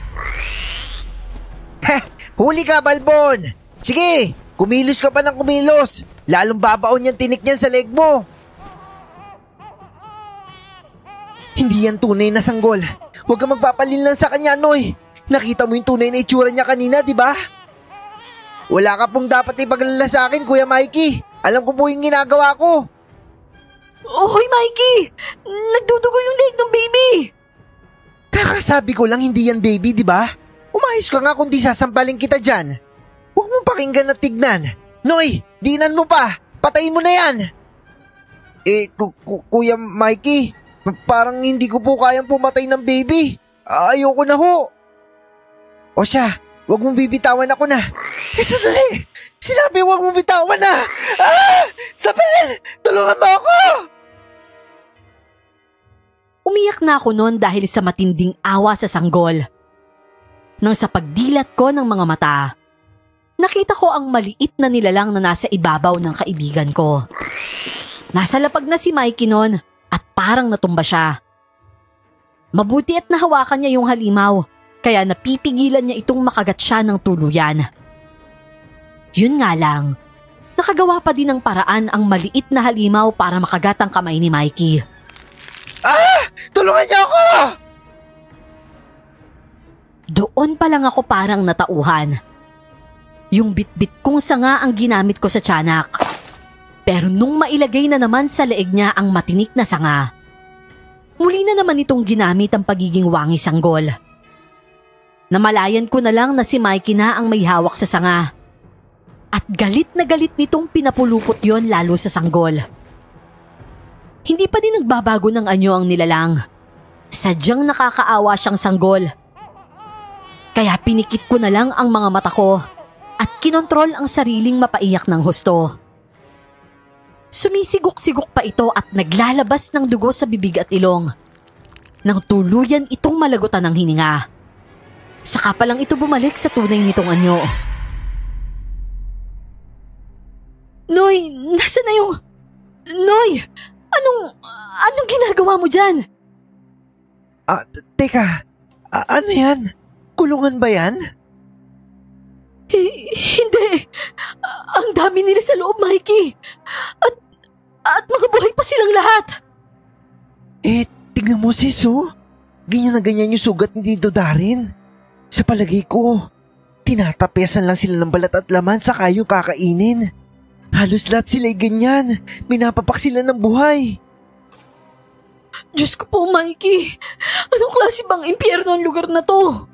Huli ka, Balbon! Sige, kumilos ka pa ng kumilos. Lalong babaon yung tinik niyan sa leg mo. Hindi yan tunay na sanggol. Huwag ka magpapalinlan sa kanya, Noy. Nakita mo yung tunay na itsura niya kanina, di ba? Wala ka pong dapat ipaglala sa akin, Kuya Mikey. Alam ko po yung ginagawa ko. Ohoy, Mikey! Nagdudugo yung leg ng baby! Kakasabi ko lang hindi yan baby, di ba? Umayos ka nga kung di sasampalin kita dyan. Huwag mong pakinggan at tignan. Noy, dinan mo pa. Patayin mo na yan. Eh, ku- ku- Kuya Mikey, parang hindi ko po kayang pumatay ng baby. Ayoko na ho. O siya, huwag mong bibitawan ako na. Eh, sandali. Sinabi huwag mong bitawan na. Ah! Sabel! Tulungan mo ako! Umiyak na ako noon dahil sa matinding awa sa sanggol. Nang sa pagdilat ko ng mga mata, nakita ko ang maliit na nilalang na nasa ibabaw ng kaibigan ko. Nasa lapag na si Mikey noon at parang natumba siya. Mabuti at nahawakan niya yung halimaw, kaya napipigilan niya itong makagat siya ng tuluyan. Yun nga lang, nakagawa pa din ng paraan ang maliit na halimaw para makagat ang kamay ni Mikey. Ah! Tulungan niyo ako! Doon pa lang ako parang natauhan. Yung bitbit kong sanga ang ginamit ko sa tiyanak. Pero nung mailagay na naman sa leeg niya ang matinik na sanga, muli na naman itong ginamit ang pagiging wangi sanggol. Namalayan ko na lang na si Mikey na ang may hawak sa sanga. At galit na galit nitong pinapulupot yon lalo sa sanggol. Hindi pa din nagbabago ng anyo ang nilalang. Sadyang nakakaawa siyang sanggol. Kaya pinikit ko na lang ang mga mata ko at kinontrol ang sariling mapaiyak ng husto. Sumisigok-sigok pa ito at naglalabas ng dugo sa bibig at ilong. Nang tuluyan itong malagutan ng hininga. Saka pa lang ito bumalik sa tunay nitong anyo. Noy, nasa na yung... Noy! Anong... Anong ginagawa mo dyan? Ah, t- teka. A- ano yan? Kulungan ba yan? H- hindi. Ang dami nila sa loob, Mikey. At... At mga buhay pa silang lahat. Eh, tignan mo sis, oh. Ganyan na ganyan yung sugat ni Tito Darin. Sa palagay ko, tinatapesan lang sila ng balat at laman saka yung kakainin. Halos lahat sila'y ganyan. Minapapak sila ng buhay. Diyos ko po, Mikey. Anong klase bang impyerno ang lugar na to?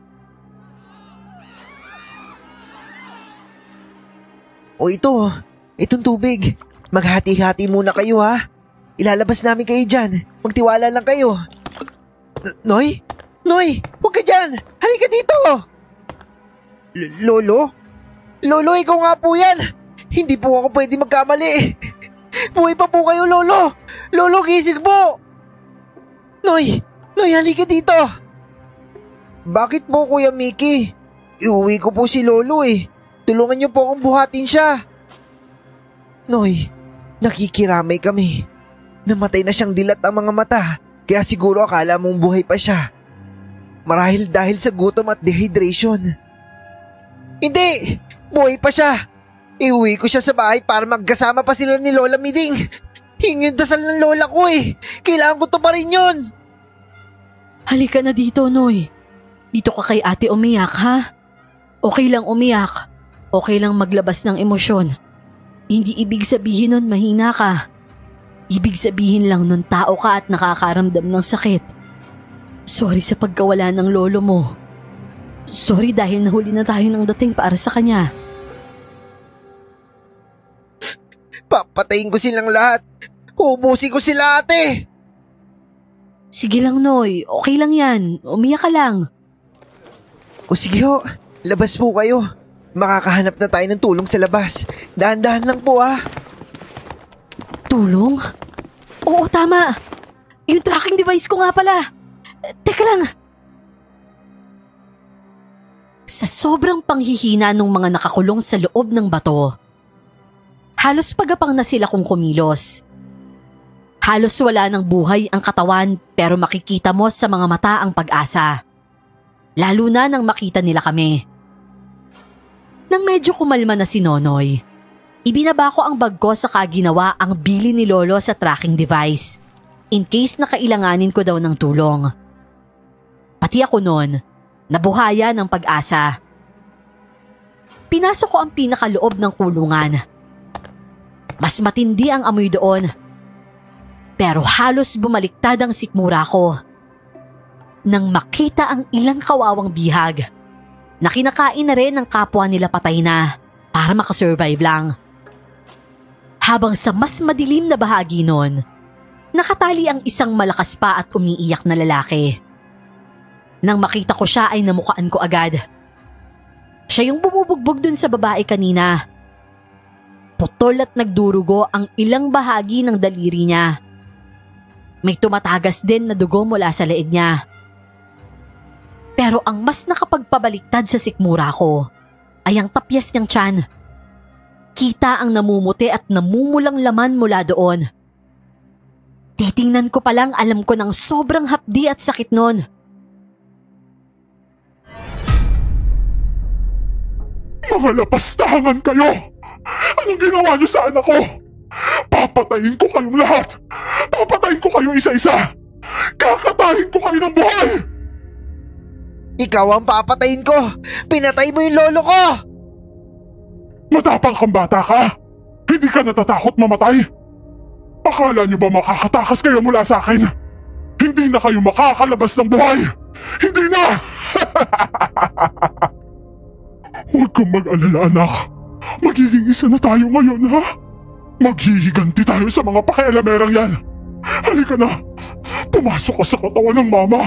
O ito, itong tubig. Maghati-hati muna kayo ha. Ilalabas namin kayo dyan. Magtiwala lang kayo. N- Noy? Noy, huwag ka dyan. Halika dito. L- Lolo? Lolo, ikaw nga po yan. Hindi po ako pwede magkamali. Buhay pa po kayo, Lolo. Lolo, gising po. Noy, Noy, halika dito. Bakit po, Kuya Mickey? Iuwi ko po si Lolo eh. Tulungan niyo po akong buhatin siya. Noy, nakikiramay kami. Namatay na siyang dilat ang mga mata, kaya siguro akala mong buhay pa siya. Marahil dahil sa gutom at dehydration. Hindi! Buhay pa siya! Iuwi ko siya sa bahay para magkasama pa sila ni Lola Miding. Yun yung dasal ng lola ko eh. Kailangan ko to pa rin yun. Halika na dito, Noy. Dito ka kay ate umiyak, ha? Okay lang umiyak. Okay lang maglabas ng emosyon. Hindi ibig sabihin nun mahina ka. Ibig sabihin lang nun tao ka at nakakaramdam ng sakit. Sorry sa pagkawala ng lolo mo. Sorry dahil nahuli na tayo ng dating para sa kanya. Papatayin ko silang lahat. Ubusin ko sila, ate. Sige lang, Noy. Okay lang yan. Umiyak ka lang. O sige ho, labas po kayo. Makakahanap na tayo ng tulong sa labas. Dahan-dahan lang po ah. Tulong? Oo, tama. Yung tracking device ko nga pala. Teka lang. Sa sobrang panghihina ng mga nakakulong sa loob ng bato, halos pagapang na sila kung kumilos. Halos wala ng buhay ang katawan pero makikita mo sa mga mata ang pag-asa. Lalo na nang makita nila kami. Nang medyo kumalma na si Nonoy, ibinaba ko ang bag ko saka ginawa ang bili ni Lolo sa tracking device in case na kailanganin ko daw ng tulong. Pati ako noon, nabuhaya ng pag-asa. Pinasok ko ang pinakaloob ng kulungan. Mas matindi ang amoy doon. Pero halos bumaliktad ang sikmura ko. Nang makita ang ilang kawawang bihag na kinakain na rin ng kapwa nila patay na para makasurvive lang. Habang sa mas madilim na bahagi nun, nakatali ang isang malakas pa at umiiyak na lalaki. Nang makita ko siya ay namukaan ko agad. Siya yung bumubugbog dun sa babae kanina. Putol at nagdurugo ang ilang bahagi ng daliri niya. May tumatagas din na dugo mula sa leeg niya. Pero ang mas nakapagpabaliktad sa sikmura ko ay ang tapyas niyang tiyan. Kita ang namumuti at namumulang laman mula doon. Titingnan ko pa lang alam ko ng sobrang hapdi at sakit nun. Mga lapastangan kayo! Anong ginawa niyo sa anak ko? Papatayin ko kayong lahat! Papatayin ko kayo isa-isa! Kakatayin ko kayo ng buhay! Ikaw ang papatayin ko! Pinatay mo yung lolo ko! Matapang kang bata ka! Hindi ka natatakot mamatay? Akala niyo ba makakatakas kayo mula sa akin? Hindi na kayo makakalabas ng buhay! Hindi na! Huwag kang mag-alala, anak. Magiging isa na tayo ngayon, ha? Maghihiganti tayo sa mga pakialamerang yan. Halika na. Pumasok ka sa katawan ng mama.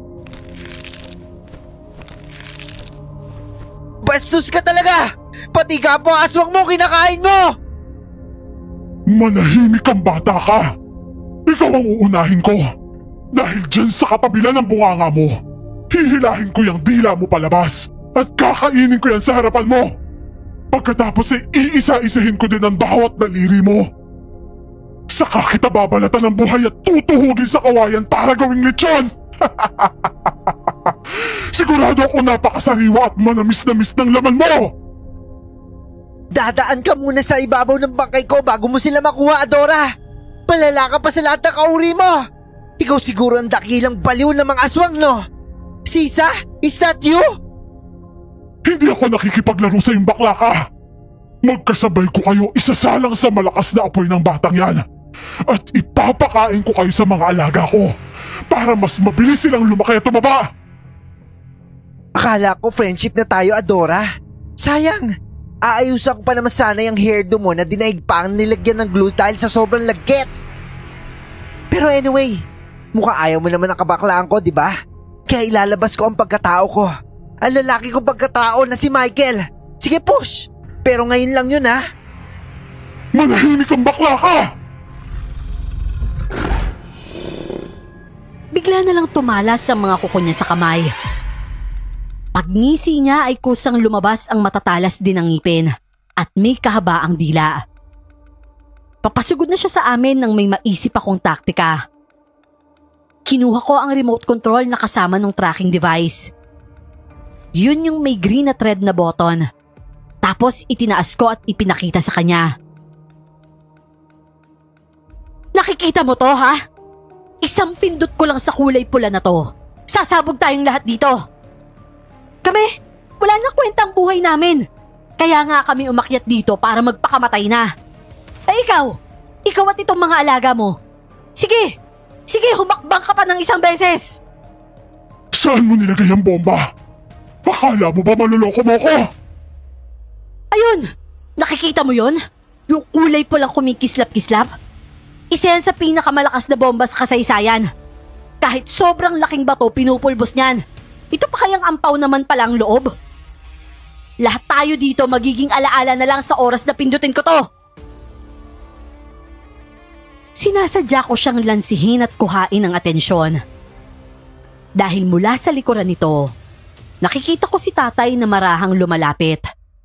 Bastos ka talaga! Pati kapwa aswang mo kinakain mo! Manahimik kang bata ka. Ikaw ang uunahin ko. Dahil dyan sa katabilan ng bunganga mo, hihilahin ko yung dila mo palabas at kakainin ko yan sa harapan mo. Pagkatapos ay iisa-isahin ko din ang bawat daliri mo. Saka kita babalatan ng buhay at tutuhugin sa kawayan para gawing lechon. Sigurado ako napakasariwa at manamis-namis ng laman mo. Dadaan ka muna sa ibabaw ng bangkay ko bago mo sila makuha, Adora. Palala ka pa sa lahat ng kauri mo. Ikaw siguro ang dakilang baliw ng mga aswang, no? Sisa, is that you? Hindi ako nakikipaglaro sa iyong bakla ka. Magkasabay ko kayo isasalang sa malakas na apoy ng batang yan. At ipapakain ko kayo sa mga alaga ko para mas mabilis silang lumaki at tumaba. Akala ko friendship na tayo, Adora. Sayang, aayusan ko pa naman sana yung hairdo mo na dinaig pa ang nilagyan ng glue dahil sa sobrang lagkit. Pero anyway, mukha ayaw mo naman ang kabaklaan ko, di ba? Kaya ilalabas ko ang pagkatao ko. Ang lalaki kong pagkatao na si Michael. Sige, push! Pero ngayon lang yun, ha? Manahimik kang bakla ka! Bigla na lang tumalas sa mga kuko niya sa kamay. Pagngisi niya ay kusang lumabas ang matatalas din ng ngipin at may kahabaang dila. Papasugod na siya sa amin nang may maisip akong taktika. Kinuha ko ang remote control na kasama ng tracking device. Yun yung may green na thread na button. Tapos itinaas ko at ipinakita sa kanya. Nakikita mo to, ha? Isang pindot ko lang sa kulay pula na to. Sasabog tayong lahat dito. Kami, wala Wala na kwentang buhay namin. Kaya nga kami umakyat dito para magpakamatay na. Eh ikaw, ikaw at itong mga alaga mo. Sige, sige humakbang ka pa ng isang beses. Saan mo nilagay ang bomba? Akala mo ba maluloko mo ko? Ayun, nakikita mo yon? Yung kulay pulang kumikislap-kislap? Isa yan sa pinakamalakas na bomba sa kasaysayan. Kahit sobrang laking bato pinupulbos niyan. Ito pa kayang ampaw naman palang loob? Lahat tayo dito magiging alaala na lang sa oras na pindutin ko to. Sinasadya ko siyang lansihin at kuhain ang atensyon. Dahil mula sa likuran nito, nakikita ko si tatay na marahang lumalapit.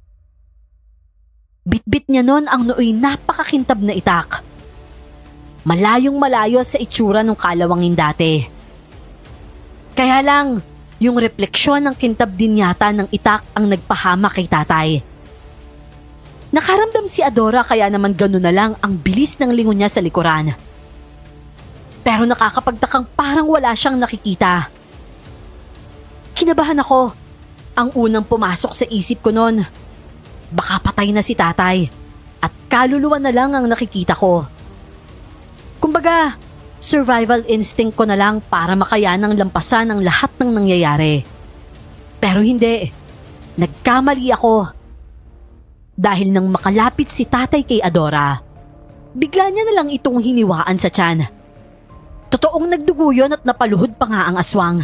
Bitbit niya nun ang nooy napakakintab na itak. Malayong malayo sa itsura ng kalawangin dati. Kaya lang, yung refleksyon ng kintab din yata ng itak ang nagpahama kay tatay. Nakaramdam si Adora kaya naman gano'n na lang ang bilis ng lingon niya sa likuran. Pero nakakapagtakang parang wala siyang nakikita. Kinabahan ako. Ang unang pumasok sa isip ko noon. Baka patay na si tatay at kaluluwa na lang ang nakikita ko. Kumbaga, survival instinct ko na lang para makayanang lampasan ang lahat ng nangyayari. Pero hindi. Nagkamali ako. Dahil nang makalapit si tatay kay Adora, bigla niya na lang itong hiniwaan sa tiyan. Totoong nagdugo yun at napaluhod pa nga ang aswang.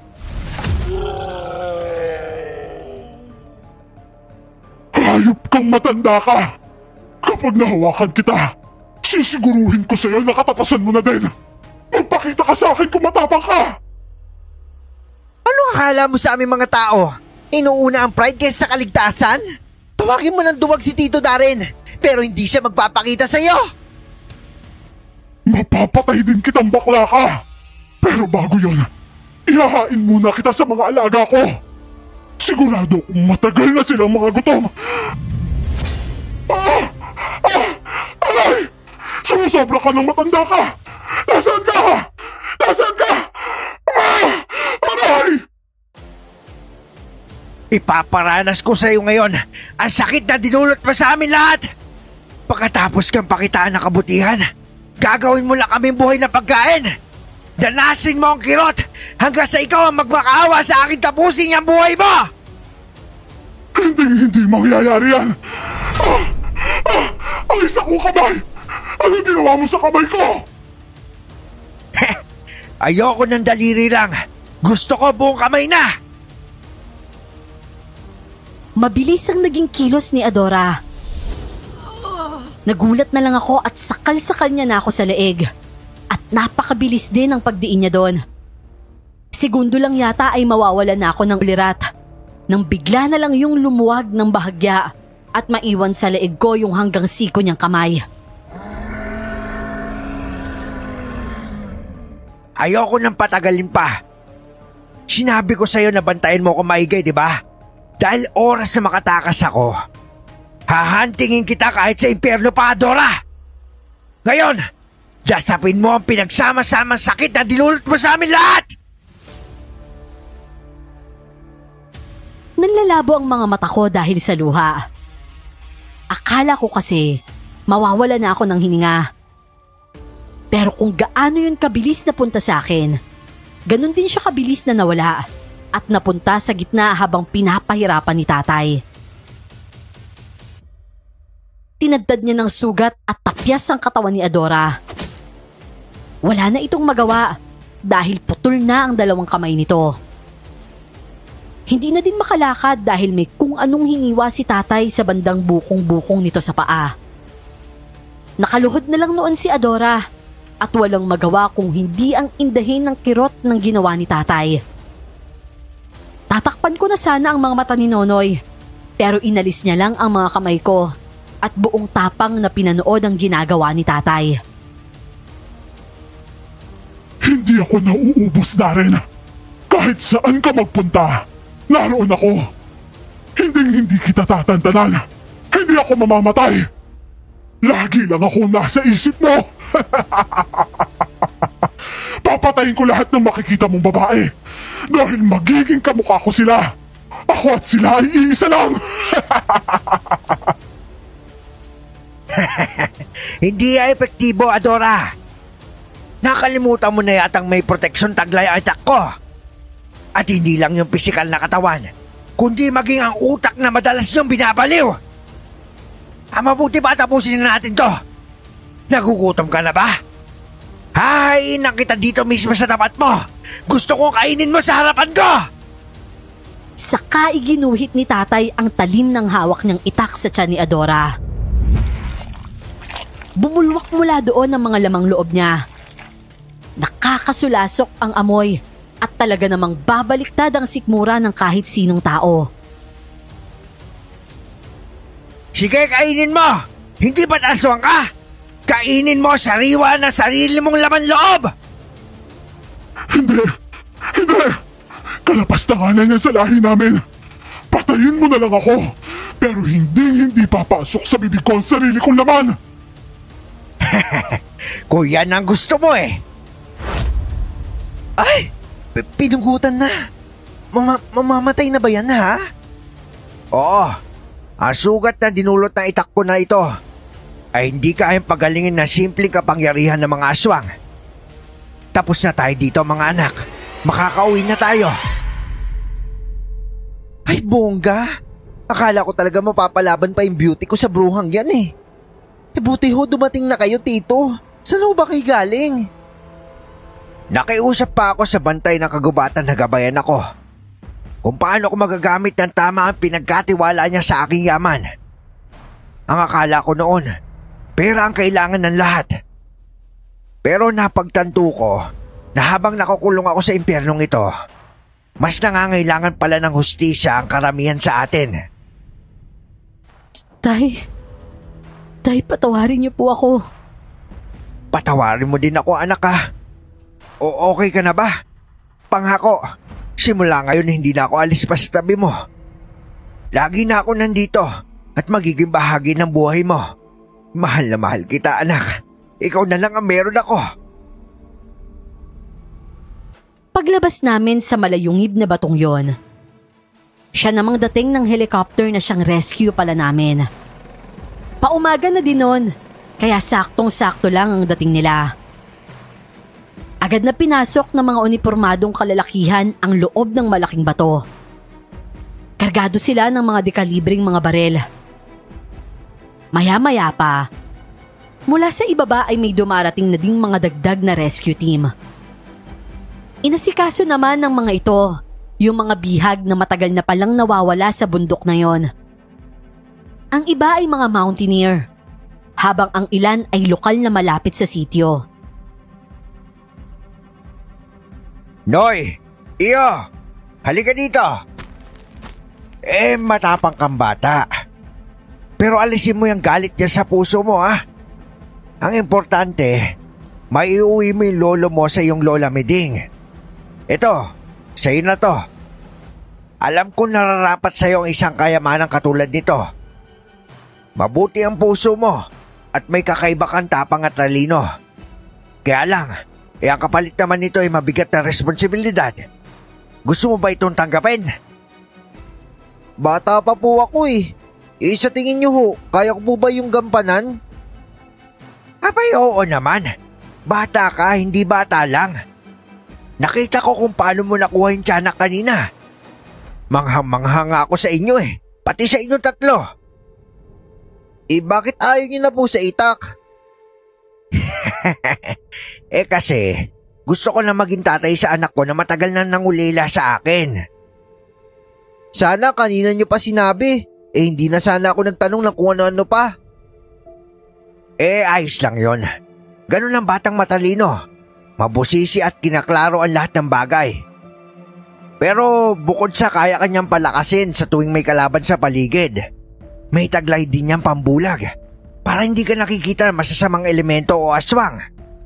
Hayop kang matanda ka! Kapag nahawakan kita, sisiguruhin ko sa'yo na katapasan mo na din. Magpakita ka sa akin kung matapang ka! Ano akala mo sa aming mga tao? Inuuna ang pride kaysa sa kaligtasan? Tawagin mo ng duwag si Tito Darren, pero hindi siya magpapakita sa'yo. Mapapatay din kitang bakla ka! Pero bago yon, ihahain muna kita sa mga alaga ko. Sigurado kung matagal na silang mga gutom. Ah! Ah! Aray! Sumusobra ka ng matanda ka! Nasaan ka? Nasaan ka? Ah! Aray! Ipaparanas ko sa'yo ngayon ang sakit na dinulot pa sa amin lahat. Pagkatapos kang pakitaan ng kabutihan, gagawin mo lang kaming buhay na pagkain. Danasin mo ang kirot hanggang sa ikaw ang magmakaawa sa akin tapusin ang buhay mo! Hindi, hindi mangyayari yan! Ah! Ah! Ang isa kong kamay! Anong ginawa mo sa kamay ko? Ayoko ng daliri lang. Gusto ko buong kamay na! Mabilis ang naging kilos ni Adora. Nagulat na lang ako at sakal-sakal niya na ako sa leeg. At napakabilis din ang pagdiin niya doon. Segundo lang yata ay mawawala na ako ng ulirat. Nang bigla na lang yung lumuwag ng bahagya at maiwan sa leeg ko yung hanggang siko niyang kamay. Ayoko nang patagalin pa. Sinabi ko sa'yo na bantayan mo ko maigay, di ba? Dahil oras na makatakas ako, hahantingin kita kahit sa impyerno pa, Adora! Ngayon, dasapin mo ang pinagsama-samang sakit na dinulot mo sa amin lahat! Nanlalabo ang mga mata ko dahil sa luha. Akala ko kasi mawawala na ako ng hininga. Pero kung gaano yun kabilis na punta sa akin, ganun din siya kabilis na nawala at napunta sa gitna habang pinapahirapan ni tatay. Tinadtad niya ng sugat at tapyas ang katawan ni Adora. Wala na itong magawa dahil putol na ang dalawang kamay nito. Hindi na din makalakad dahil may kung anong hiniwa si tatay sa bandang bukong-bukong nito sa paa. Nakaluhod na lang noon si Adora at walang magawa kung hindi ang indahin ng kirot ng ginawa ni tatay. Tatakpan ko na sana ang mga mata ni Nonoy, pero inalis niya lang ang mga kamay ko at buong tapang na pinanood ang ginagawa ni tatay. Hindi ako nauubos, Darren. Kahit saan ka magpunta, naroon ako. Hindi hindi kita tatantanan. Hindi ako mamamatay. Lagi lang ako nasa isip mo. Papatayin ko lahat ng makikita mong babae dahil magiging kamukha ko sila. Ako at sila ay iisa lang! Hindi ay epektibo, Adora. Nakalimutan mo na yatang may proteksyon taglay ang itak ko. At hindi lang yung pisikal na katawan, kundi maging ang utak na madalas niyong binabaliw. Ah, mabuti ba tapusin na natin to? Nagugutom ka na ba? Hahain na kita dito mismo sa tapat mo. Gusto kong kainin mo sa harapan ko! Saka iginuhit ni tatay ang talim ng hawak niyang itak sa tiyan ni Adora. Bumulwak mula doon ang mga lamang loob niya. Nakakasulasok ang amoy at talaga namang babaliktad ang sikmura ng kahit sinong tao. Sige, kainin mo! Hindi ba't aswang ka? Kainin mo sariwa na sarili mong laman loob! Hindi! Hindi! Kalapastanganan yan sa lahi namin! Patayin mo na lang ako! Pero hindi hindi papasok sa bibig ko ang sarili kong laman! Kung yan ang gusto mo eh! Ay! P- pinugutan na! Mama- mamamatay na ba yan ha? Oo! Ang sugat na dinulot ng itak ko na ito ay hindi kayang pagalingin na simpleng kapangyarihan ng mga aswang. Tapos na tayo dito mga anak. Makakauwi na tayo. Ay bongga! Akala ko talaga mapapalaban pa yung beauty ko sa bruhang yan eh. E buti ho dumating na kayo, tito. Saan ho ba kayo galing? Nakiusap pa ako sa bantay ng kagubatan na gabayan ako kung paano ko magagamit ng tama ang pinagkatiwala niya sa aking yaman. Ang akala ko noon, pera ang kailangan ng lahat. Pero napagtanto ko na habang nakukulong ako sa impyernong ito, mas nangangailangan pala ng hustisya ang karamihan sa atin. Tay, tay, patawarin niyo po ako. Patawarin mo din ako, anak ha. O okay ka na ba? Panghako, simula ngayon hindi na ako alis pa sa tabi mo. Lagi na ako nandito at magiging bahagi ng buhay mo. Mahal na mahal kita, anak. Ikaw na lang ang meron ako. Paglabas namin sa malayungib na batong yon, siya namang dating ng helicopter na siyang rescue pala namin. Paumaga na din nun, kaya saktong-sakto lang ang dating nila. Agad na pinasok ng mga unipormadong kalalakihan ang loob ng malaking bato. Kargado sila ng mga dekalibring mga barel. Maya-maya pa, mula sa ibaba ay may dumarating na ding mga dagdag na rescue team. Inasikaso naman ng mga ito yung mga bihag na matagal na palang nawawala sa bundok na yon. Ang iba ay mga mountaineer, habang ang ilan ay lokal na malapit sa sitio. Noy! Iyo! Halika dito! Eh, matapang kang bata. Pero alisin mo yung galit niya sa puso mo, ha? Ang importante, maiuwi mo yung lolo mo sa iyong lola Meding. Ito, sa'yo na to. Alam ko nararapat sa'yo ang isang kayamanang katulad nito. Mabuti ang puso mo at may kakaiba kang tapang at talino. Kaya lang, eh ang kapalit naman nito ay mabigat na responsibilidad. Gusto mo ba itong tanggapin? Bata pa po ako eh. Eh sa tingin niyo ho, kaya ko po ba yung gampanan? Abay oo naman. Bata ka, hindi bata lang. Nakita ko kung paano mo nakuha yung tiyanak kanina. Manghang-manghang ako sa inyo eh. Pati sa inyo tatlo. Eh bakit ayaw niyo na po sa itak? Eh kasi, gusto ko na maging tatay sa anak ko na matagal na nangulila sa akin. Sana kanina niyo pa sinabi. Eh hindi na sana ako nagtanong ng kung ano-ano pa. Eh ayos lang yon. Ganun ang batang matalino. Mabusisi at kinaklaro ang lahat ng bagay. Pero bukod sa kaya kanyang palakasin sa tuwing may kalaban sa paligid, may taglay din niyang pambulag para hindi ka nakikita ng masasamang elemento o aswang.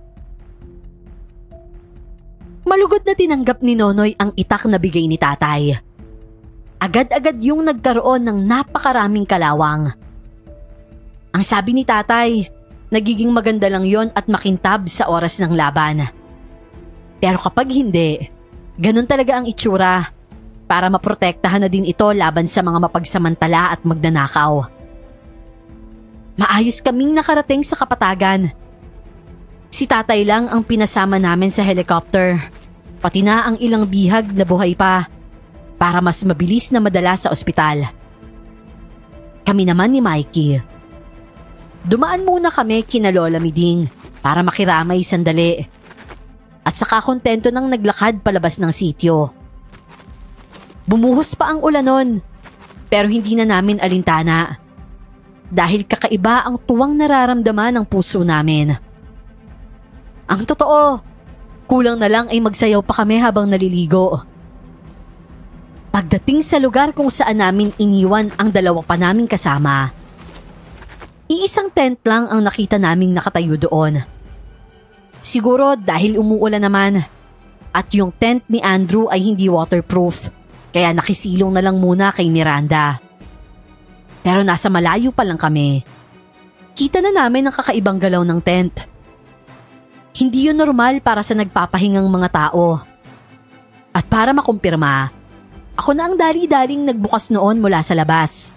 Malugod na tinanggap ni Nonoy ang itak na bigay ni tatay. Agad-agad yung nagkaroon ng napakaraming kalawang. Ang sabi ni tatay, nagiging maganda lang yon at makintab sa oras ng laban. Pero kapag hindi, ganun talaga ang itsura. para maprotektahan na din ito laban sa mga mapagsamantala at magnanakaw. Maayos kaming nakarating sa kapatagan. Si tatay lang ang pinasama namin sa helicopter, pati na ang ilang bihag na buhay pa para mas mabilis na madala sa ospital. Kami naman ni Mikey. Dumaan muna kami kina Lola Miding para makiramay sandali at saka kontento nang naglakad palabas ng sityo. Bumuhos pa ang ulan nun, pero hindi na namin alintana dahil kakaiba ang tuwang nararamdaman ng puso namin. Ang totoo, kulang na lang ay magsayaw pa kami habang naliligo. Pagdating sa lugar kung saan namin iniwan ang dalawa pa naming kasama, iisang tent lang ang nakita naming nakatayo doon. Siguro dahil umuulan naman at yung tent ni Andrew ay hindi waterproof, kaya nakisilong na lang muna kay Miranda. Pero nasa malayo pa lang kami, kita na namin ang kakaibang galaw ng tent. Hindi yun normal para sa nagpapahingang mga tao. At para makumpirma, ako na ang dali-daling nagbukas noon mula sa labas.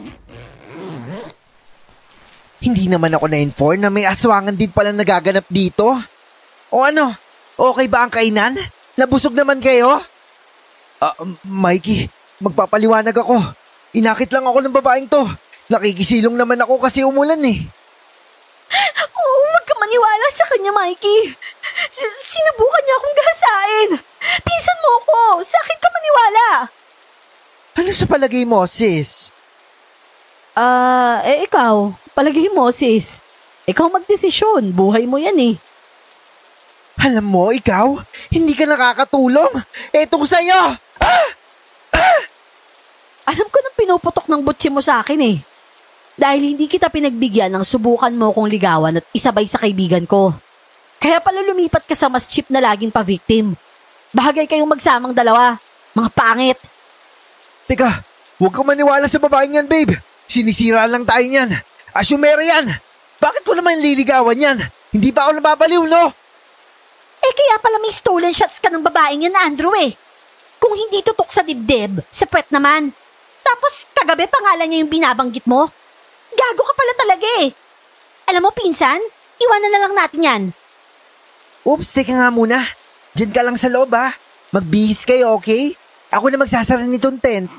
Hindi naman ako na-inform na may aswangan din palang nagaganap dito. O ano, okay ba ang kainan? Nabusog naman kayo? Ah, uh, Mikey, magpapaliwanag ako. Inakit lang ako ng babaeng to. Nakikisilong naman ako kasi umulan eh. Oh, huwag ka maniwala sa kanya, Mikey. S- sinubukan niya akong gahasain. Pinsan mo ako. Sa akin ka maniwala. Ano sa palagay mo, sis? Ah, uh, eh ikaw. Palagay mo, sis. Ikaw magdesisyon. Buhay mo yan eh. Alam mo, ikaw, hindi ka nakakatulong. Etong sa'yo. Ah! Ah! Alam ko nang pinuputok ng butsi mo sa akin eh. Dahil hindi kita pinagbigyan ng subukan mo kong ligawan at isabay sa kaibigan ko. Kaya pala lumipat ka sa mas cheap na laging pa-victim. Bahagay kayong magsamang dalawa. Mga pangit. Teka, huwag kang maniwala sa babaeng yan, babe. Sinisira lang tayo niyan. Asyumera yan. Bakit ko naman liligawan yan? Hindi pa ako nababaliw, no? Eh kaya pala may stolen shots ka ng babaeng yan, Andrew eh. Kung hindi tutok sa dibdib, sa puwet naman. Tapos kagabi pangalan niya yung binabanggit mo. Gago ka pala talaga eh. Alam mo, pinsan, iwanan na lang natin yan. Oops, teka nga muna. Diyan ka lang sa loob ha. Magbihis kayo, okay? Ako na magsasara nitong tent.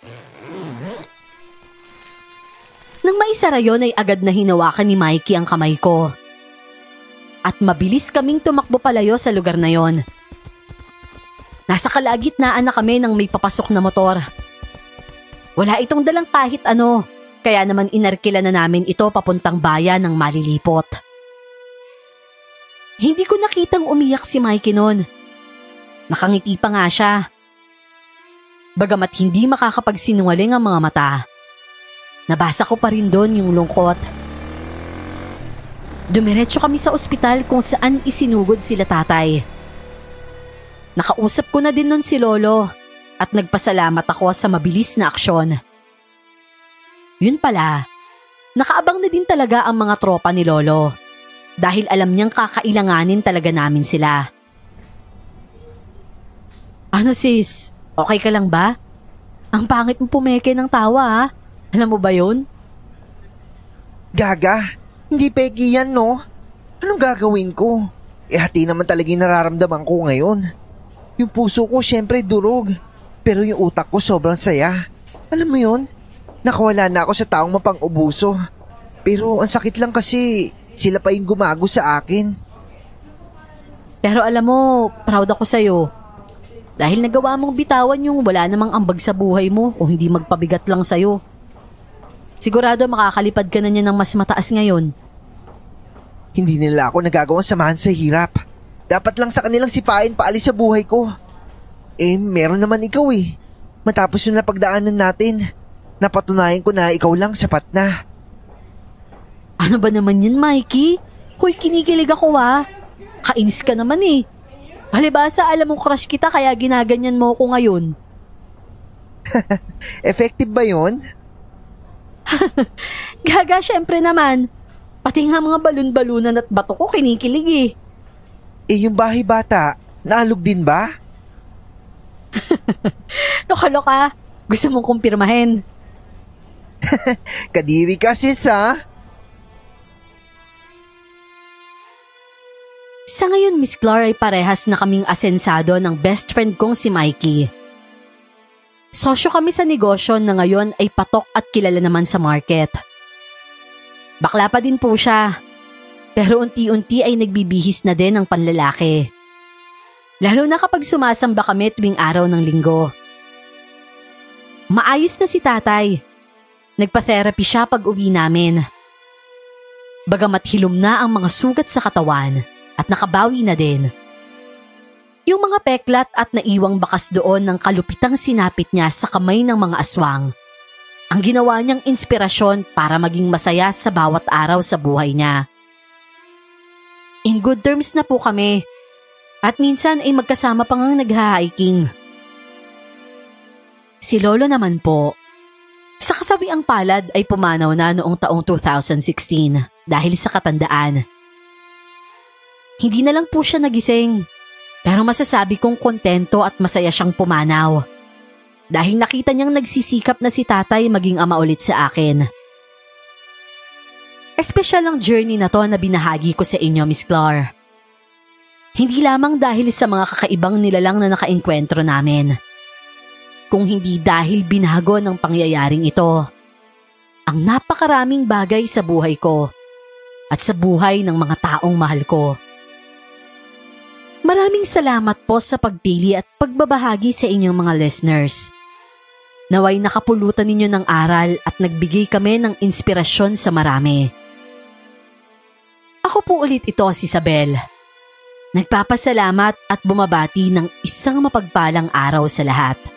Nang maisara yon ay agad na hinawakan ni Mikey ang kamay ko. At mabilis kaming tumakbo palayo sa lugar na yon. Nasa kalagitnaan na kami ng may papasok na motor. Wala itong dalang kahit ano, kaya naman inarkila na namin ito papuntang bayan ng malilipot. Hindi ko nakitang umiyak si Mikey noon. Nakangiti pa nga siya. Bagamat hindi makakapagsinungaling ang mga mata, nabasa ko pa rin doon yung lungkot. Dumiretso kami sa ospital kung saan isinugod sila tatay. Nakausap ko na din nun si Lolo at nagpasalamat ako sa mabilis na aksyon. Yun pala, nakaabang na din talaga ang mga tropa ni Lolo dahil alam niyang kakailanganin talaga namin sila. Ano sis, okay ka lang ba? Ang pangit mo pumeke ng tawa ha? Alam mo ba yun? Gaga, hindi peki yan no? Anong gagawin ko? Eh hati naman talaga yung nararamdaman ko ngayon. Yung puso ko syempre durog, pero yung utak ko sobrang saya. Alam mo yun? Nakawala na ako sa taong mapang-ubuso. Pero ang sakit lang kasi sila pa yung gumago sa akin. Pero alam mo, proud ako sa'yo. Dahil nagawa mong bitawan yung wala namang ambag sa buhay mo kung hindi magpabigat lang sa'yo. Sigurado makakalipad ka na niya ng mas mataas ngayon. Hindi nila ako nagagawang samahan sa hirap. Dapat lang sa kanilang sipain paalis sa buhay ko. Eh, meron naman ikaw eh. Matapos yung napagdaanan natin, napatunayan ko na ikaw lang sapat na. Ano ba naman yan, Mikey? Hoy, kinikilig ako ha. Kainis ka naman eh. Palibasa, alam mong crush kita kaya ginaganyan mo ko ngayon. Effective ba yun? Gaga, syempre naman. Pati nga mga balon-balunan at bato ko kinikilig eh. Eh yung bahay bata, naalog din ba? Loka-loka, gusto mong kumpirmahin. Kadiri ka, sis, ha? Sa ngayon, Miss Clar, ay parehas na kaming asensado ng best friend kong si Mikey. Sosyo kami sa negosyo na ngayon ay patok at kilala naman sa market. Bakla pa din po siya, pero unti-unti ay nagbibihis na din ng panlalaki. Lalo na kapag sumasamba kami tuwing araw ng linggo. Maayos na si tatay. Nagpa-therapy siya pag uwi namin. Bagamat hilom na ang mga sugat sa katawan at nakabawi na din. Yung mga peklat at naiwang bakas doon ng kalupitang sinapit niya sa kamay ng mga aswang, ang ginawa niyang inspirasyon para maging masaya sa bawat araw sa buhay niya. In good terms na po kami at minsan ay magkasama pa ngang nagha-hiking. Si Lolo naman po, sa kasawiang palad ay pumanaw na noong taong two thousand sixteen dahil sa katandaan. Hindi na lang po siya nagising, pero masasabi kong kontento at masaya siyang pumanaw. Dahil nakita niyang nagsisikap na si tatay maging ama ulit sa akin. Espesyal ang journey na to na binahagi ko sa inyo, Miss Clar. Hindi lamang dahil sa mga kakaibang nilalang na nakaengkwentro namin, kung hindi dahil binago ng pangyayaring ito ang napakaraming bagay sa buhay ko at sa buhay ng mga taong mahal ko. Maraming salamat po sa pagpili at pagbabahagi sa inyong mga listeners. Naway nakapulutan ninyo ng aral at nagbigay kami ng inspirasyon sa marami. Ako po ulit ito, si Isabel. Nagpapasalamat at bumabati ng isang mapagpalang araw sa lahat.